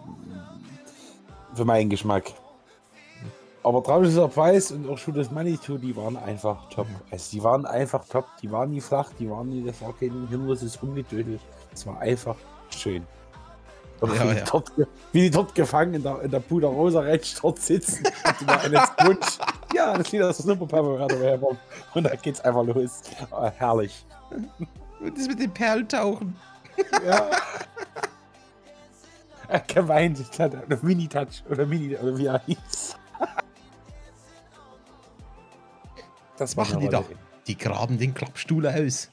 für meinen Geschmack. Aber Traumschiff Preis und auch Judas Manitou, die waren einfach top. Also die waren einfach top. Die waren nie flach, das war kein hirnloses Rumgedödel. Es war einfach schön. Und Ja, wie die dort gefangen in der Puderosa rechts dort sitzen. Und die war eines Wunsch. Ja, das Lied aus der Superpower. Und da geht's einfach los. Oh, herrlich. Und das mit den Perltauchen. Ja. Er geweint, ich glaube, oder Mini-Touch oder wie er hieß. Das Machen die eine doch. Die graben den Klappstuhl aus.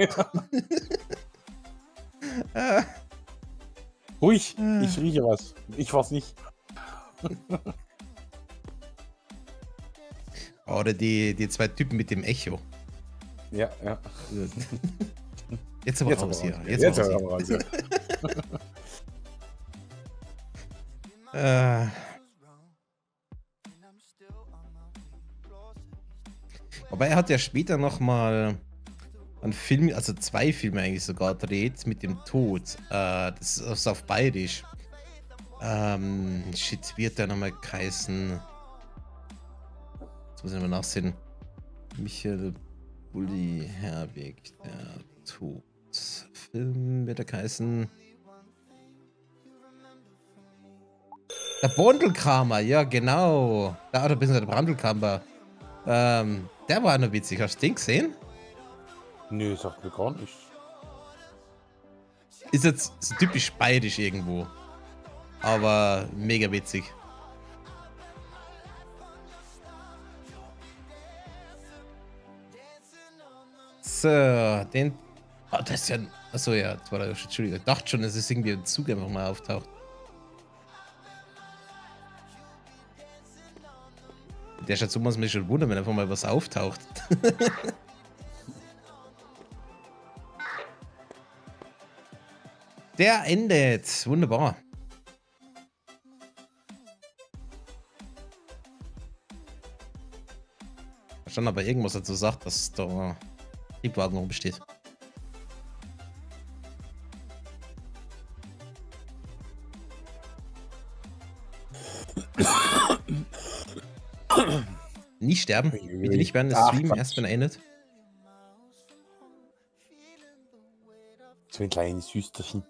Ruhig, ich rieche was. Ich war's nicht. Oder die zwei Typen mit dem Echo. Ja, ja. Jetzt aber Jetzt raus aber hier. raus. Jetzt Jetzt aber aber raus raus. hier. Aber er hat ja später nochmal einen Film, also 2 Filme eigentlich sogar dreht mit dem Tod. Das ist auf Bayerisch. Shit, wie hat der nochmal geheißen? Jetzt muss ich mal nachsehen. Michael Bulli Herweg, der Tod. Film wird er geheißen. Der Bondelkramer, ja genau. Da oder bisschen der Brandelkramer. Der war noch witzig. Hast du den gesehen? Nö, sagt mir gar nicht. Ist jetzt so typisch bayerisch irgendwo. Aber mega witzig. So, den. Ah, das ist ja. Achso, ja, das war der. Entschuldigung, ich dachte schon, es ist irgendwie ein Zug einfach mal auftaucht. Der schaut so, muss mich schon wundern, wenn einfach mal was auftaucht. Der endet. Wunderbar. Schon aber irgendwas dazu sagt, dass da Triebwagen rumsteht. Nicht sterben. Bitte nicht während des Streams, erst wenn er endet. So ein kleines Süsterchen.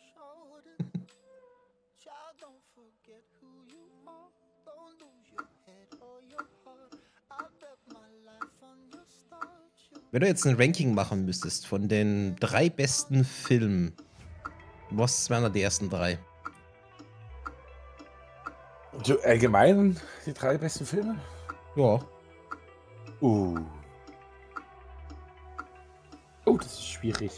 Wenn du jetzt ein Ranking machen müsstest von den 3 besten Filmen, was wären da die ersten 3? So allgemein die 3 besten Filme? Ja. Oh, das ist schwierig.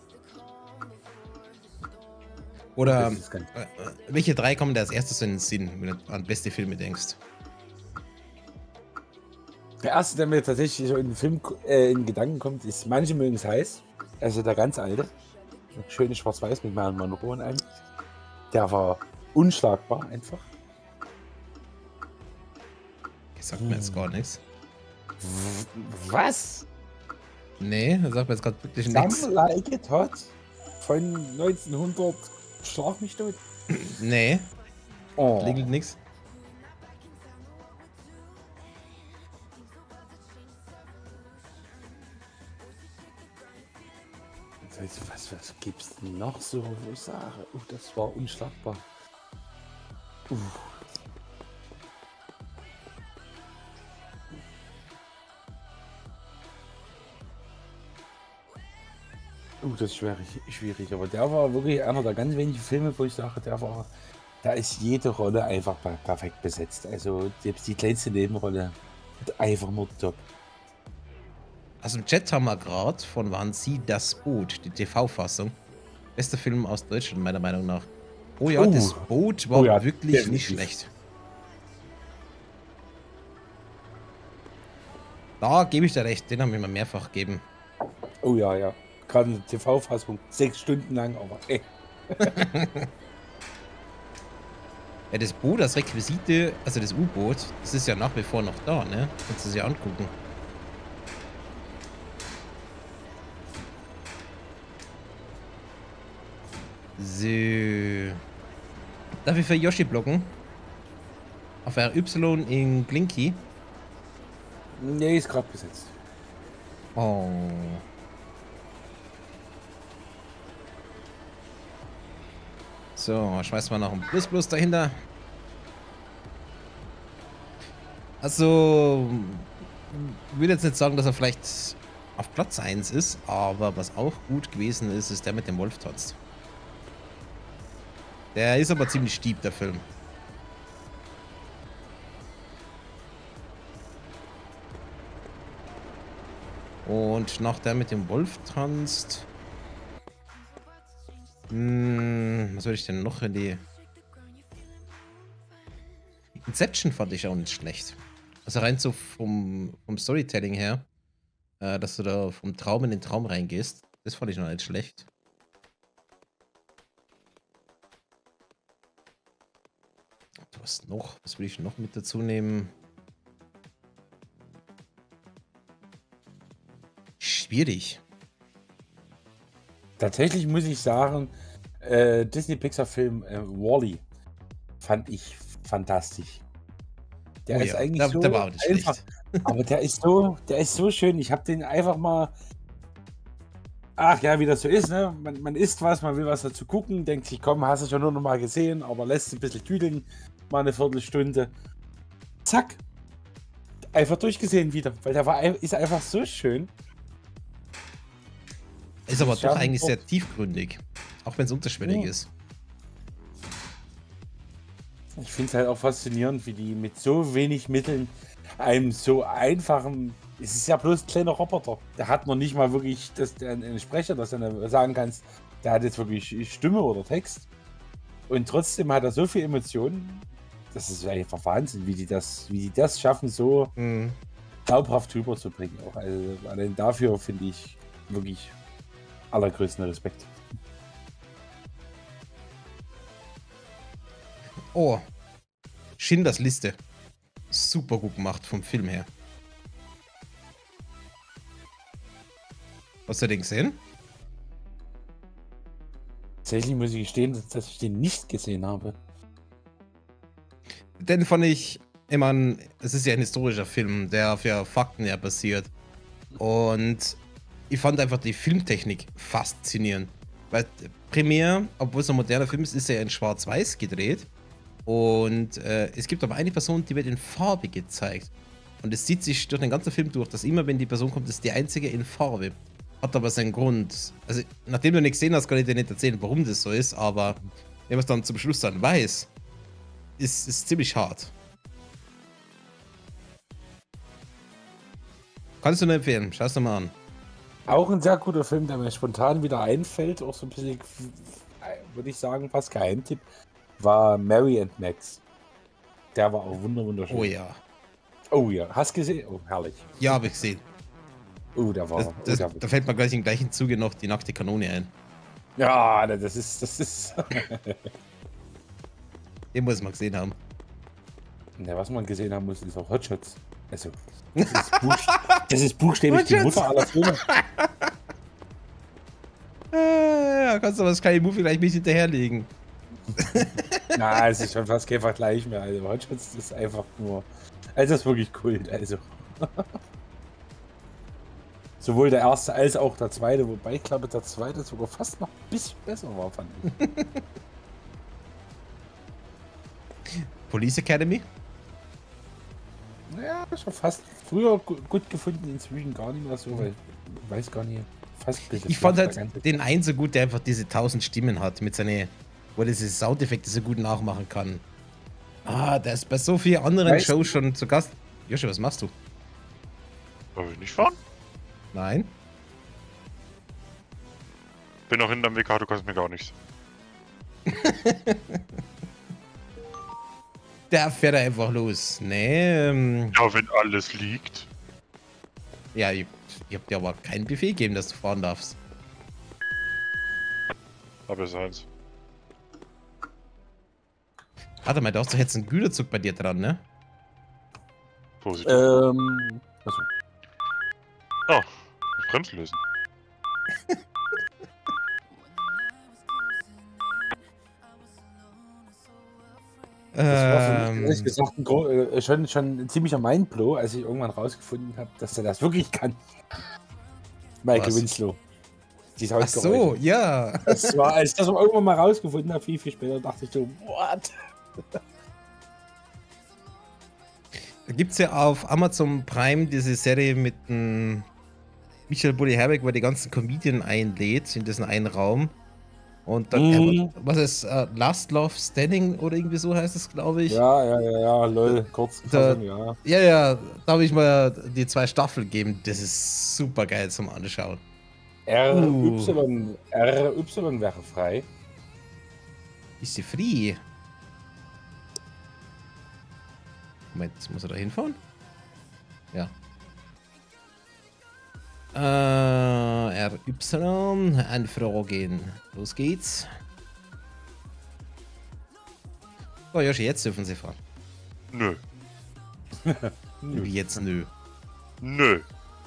Oder Das ist ganz- welche 3 kommen da als erstes in den Sinn, wenn du an beste Filme denkst? Der erste, der mir tatsächlich so in den Film in Gedanken kommt, ist Manche mögen es heiß. Also der ganz alte. Schöne Schwarz-Weiß mit Marilyn Monroe in einem. Der war unschlagbar einfach. Das sagt mir jetzt gar nichts. Was? Nee, das sagt mir jetzt gerade wirklich nichts. Some Like It Hot von 1900 Schlag mich tot. Nee, Oh. klingelt nichts. Was gibt's denn noch so, wo ich sage? Das war unschlagbar. Das ist schwierig, aber der war wirklich einer der ganz wenigen Filme, wo ich sage, da ist jede Rolle einfach perfekt besetzt. Also selbst die kleinste Nebenrolle einfach nur top. Also im Chat haben wir gerade von Waren Sie das Boot, die TV-Fassung. Bester Film aus Deutschland, meiner Meinung nach. Oh ja, das Boot war ja, wirklich definitiv. nicht schlecht. Da gebe ich dir recht, den haben wir mir mehrfach gegeben. Oh ja. Gerade eine TV-Fassung, 6 Stunden lang, aber Ja, das Boot als Requisite, also das U-Boot, das ist ja nach wie vor noch da, ne? Kannst du es ja angucken. So. Darf ich für Yoshi blocken? Auf RY in Glinky. nee, ist gerade besetzt. Oh. So, schmeißen wir noch ein Plus dahinter. Also, ich will jetzt nicht sagen, dass er vielleicht auf Platz 1 ist, aber was auch gut gewesen ist, ist der mit dem Wolftanz. Der ist aber ziemlich stieb, der Film. Und nach der mit dem Wolf tanzt. Was würde ich denn noch in die. Inception fand ich auch nicht schlecht. Also rein so vom Storytelling her, dass du da vom Traum in den Traum reingehst. Das fand ich noch nicht schlecht. Was noch? Was will ich noch mit dazu nehmen? Schwierig. Tatsächlich muss ich sagen, Disney-Pixar-Film Wall-E fand ich fantastisch. Der Oh ist ja, eigentlich so der war auch nicht einfach, schlecht. aber der ist so schön. Ich habe den einfach mal, ach ja, wie das so ist, ne? Man isst was, man will was dazu gucken, denkt sich, komm, hast du schon nur noch mal gesehen, aber lässt es ein bisschen tüdeln, mal eine Viertelstunde. Zack. Einfach durchgesehen wieder, weil ist einfach so schön. Ist aber Ich doch habe eigentlich auch- sehr tiefgründig. Auch wenn es unterschwellig Ja. ist. Ich finde es halt auch faszinierend, wie die mit so wenig Mitteln einem so einfachen. Es ist ja bloß ein kleiner Roboter. Der hat noch nicht mal wirklich einen Sprecher, dass du dann sagen kannst, der hat jetzt wirklich Stimme oder Text. Und trotzdem hat er so viel Emotionen. Das ist einfach Wahnsinn, wie die das schaffen, so Mhm. glaubhaft rüberzubringen. Auch also, allein dafür finde ich wirklich allergrößten Respekt. Oh. Schindlers Liste. Super gut gemacht vom Film her. Hast du den gesehen? Tatsächlich muss ich gestehen, dass ich den nicht gesehen habe. Den fand ich, ich meine, es ist ja ein historischer Film, der auf ja Fakten ja basiert. Und ich fand einfach die Filmtechnik faszinierend. Weil primär, obwohl es ein moderner Film ist, ist er ja in Schwarz-Weiß gedreht. Und es gibt aber eine Person, die wird in Farbe gezeigt. Und es zieht sich durch den ganzen Film durch, dass immer, wenn die Person kommt, ist die einzige in Farbe. Hat aber seinen Grund. Also, nachdem du nicht gesehen hast, kann ich dir nicht erzählen, warum das so ist, aber wenn man es dann zum Schluss dann weiß, ist ziemlich hart. Kannst du nur empfehlen, schau es dir mal an. Auch ein sehr guter Film, der mir spontan wieder einfällt, auch so ein bisschen, würde ich sagen, fast Geheimtipp, war Mary and Max. Der war auch wunderschön. Oh ja. Oh ja, hast gesehen? Oh, herrlich. Ja, habe ich gesehen. Oh, der war. Da fällt mir gleich im gleichen Zuge noch die nackte Kanone ein. Ja, das ist. Den muss man gesehen haben. Ja, was man gesehen haben muss, ist auch Hotshots. Also, das ist buchstäblich die Hotshots. Mutter aller Filme. Ja, kannst du aber das kleine Movie gleich ein bisschen hinterherlegen. Na, es ist schon fast kein Vergleich mehr. Also, Hotshots ist einfach nur. Also, das ist wirklich Kult. Also. Sowohl der erste als auch der zweite, wobei ich glaube, der zweite sogar fast noch ein bisschen besser war, fand ich. Police Academy? Ja, schon fast früher gut gefunden, inzwischen gar nicht mehr so, weil ich weiß gar nicht. Fast ein bisschen Ich fand flach, halt der ganze- den einen so gut, der einfach diese 1000 Stimmen hat, mit seinen, wo er diese Soundeffekte so gut nachmachen kann. Ah, der ist bei so vielen anderen Weißt du- Shows schon zu Gast. Joshi, was machst du? Darf ich nicht fahren? Nein? Bin noch hinterm WK, du kannst mir gar nichts. Der fährt einfach los. Nee, Ja, wenn alles liegt. ja, ich hab dir aber keinen Befehl gegeben, dass du fahren darfst. Aber es ist eins. Warte mal, du hast doch jetzt einen Güterzug bei dir dran, ne? Positiv. Also, Oh, Bremsen lösen. das war für mich, ehrlich Ähm, gesagt, schon ein ziemlicher Mindblow, als ich irgendwann rausgefunden habe, dass er das wirklich kann. Michael Was? Winslow. Diese ach so, ja. Das war, als ich das irgendwann mal rausgefunden habe, viel später, dachte ich so, what? Da gibt es ja auf Amazon Prime diese Serie mit dem Michael Bulli Herbig, wo er die ganzen Comedian einlädt in diesen einen Raum. Und dann, was ist, Last Love Standing oder irgendwie so heißt es, glaube ich. Ja, lol, kurz Da- Fassung, ja. Ja, da habe ich mal die 2 Staffeln gegeben. Das ist super geil zum Anschauen. RY wäre frei. Ist sie free? Moment, muss er da hinfahren? Ja. RY, anfragen. Los geht's. So, Yoshi, jetzt dürfen sie fahren. Nö. Wie jetzt nö. Nö.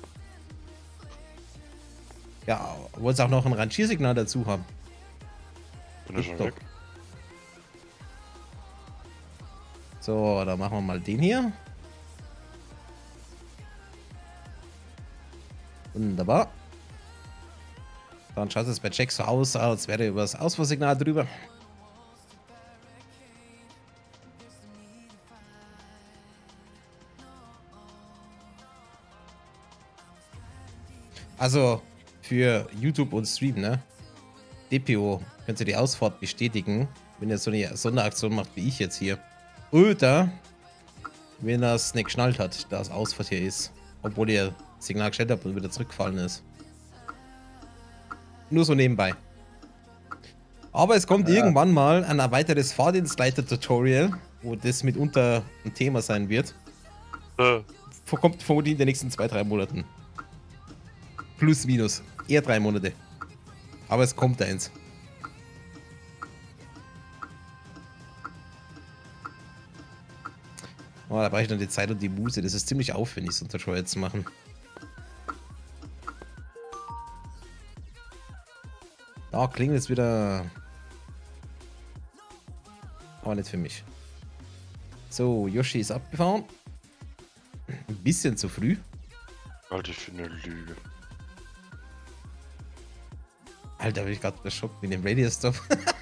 Ja, wolltest auch noch ein Rangiersignal dazu haben. Bin ich schon Doch. weg? So, dann machen wir mal den hier. Wunderbar. Dann schaut es bei Jack so aus, als wäre über das Ausfuhrsignal drüber. Also für YouTube und Stream, ne? DPO, könnt ihr die Ausfahrt bestätigen, wenn ihr so eine Sonderaktion macht wie ich jetzt hier. Oder wenn er es nicht geschnallt hat, dass Ausfahrt hier ist. Obwohl ihr Signal gestellt habt und wieder zurückgefallen ist. Nur so nebenbei. Aber es kommt irgendwann mal ein weiteres Fahrdienstleiter-Tutorial, wo das mitunter ein Thema sein wird. Kommt vermutlich in den nächsten 2-3 Monaten. Plus, minus. Eher 3 Monate. Aber es kommt eins. Oh, da brauche ich dann die Zeit und die Muße. Das ist ziemlich aufwendig, so ein Tutorial zu machen. Da klingelt es wieder. Aber nicht für mich. So, Yoshi ist abgefahren. Ein bisschen zu früh. Halte ich für eine Lüge. Alter, bin ich gerade geschockt mit dem Radio-Stop.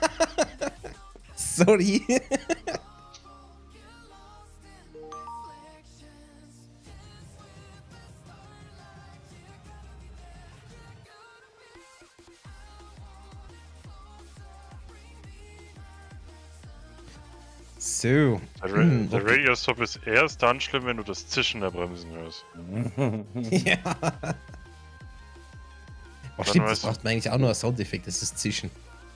Sorry. So. Der Radio-Stop ist erst dann schlimm, wenn du das Zischen der Bremsen hörst. Ja. Oh, stimmt, das weißt du- braucht man eigentlich auch nur als Soundeffekt, das ist Zischen.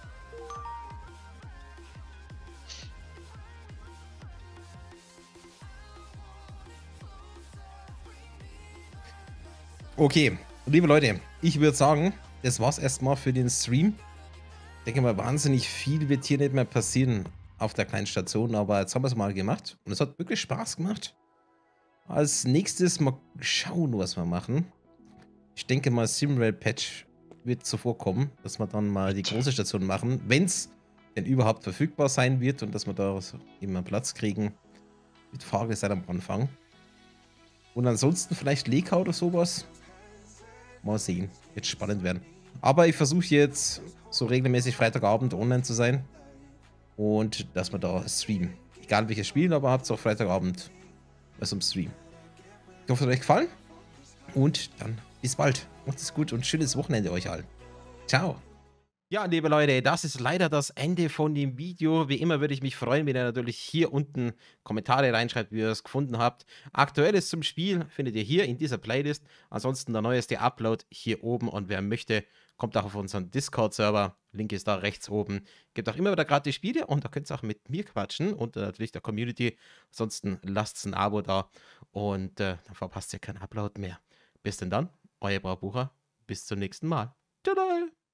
Okay, liebe Leute, ich würde sagen, das war's erstmal für den Stream. Ich denke mal, wahnsinnig viel wird hier nicht mehr passieren auf der kleinen Station, aber jetzt haben wir es mal gemacht und es hat wirklich Spaß gemacht. Als nächstes mal schauen, was wir machen. Ich denke mal, Simrail Patch wird zuvor kommen, dass wir dann mal die große Station machen, wenn es denn überhaupt verfügbar sein wird und dass wir da immer Platz kriegen mit Fahrgestern am Anfang. Und ansonsten vielleicht Leka oder sowas. Mal sehen. Wird spannend werden. Aber ich versuche jetzt so regelmäßig Freitagabend online zu sein. Und dass wir da streamen. Egal welches Spiel, aber habt auch Freitagabend was im Stream. Ich hoffe, es hat euch gefallen. Und dann bis bald. Macht es gut und schönes Wochenende euch allen. Ciao. Ja, liebe Leute, das ist leider das Ende von dem Video. Wie immer würde ich mich freuen, wenn ihr natürlich hier unten Kommentare reinschreibt, wie ihr es gefunden habt. Aktuelles zum Spiel findet ihr hier in dieser Playlist. Ansonsten der neueste Upload hier oben. Und wer möchte, kommt auch auf unseren Discord-Server. Link ist da rechts oben. Gibt auch immer wieder gratis Spiele und da könnt ihr auch mit mir quatschen und natürlich der Community. Ansonsten lasst ein Abo da und dann verpasst ihr keinen Upload mehr. Bis denn dann, euer Braubucher. Bis zum nächsten Mal. Tada!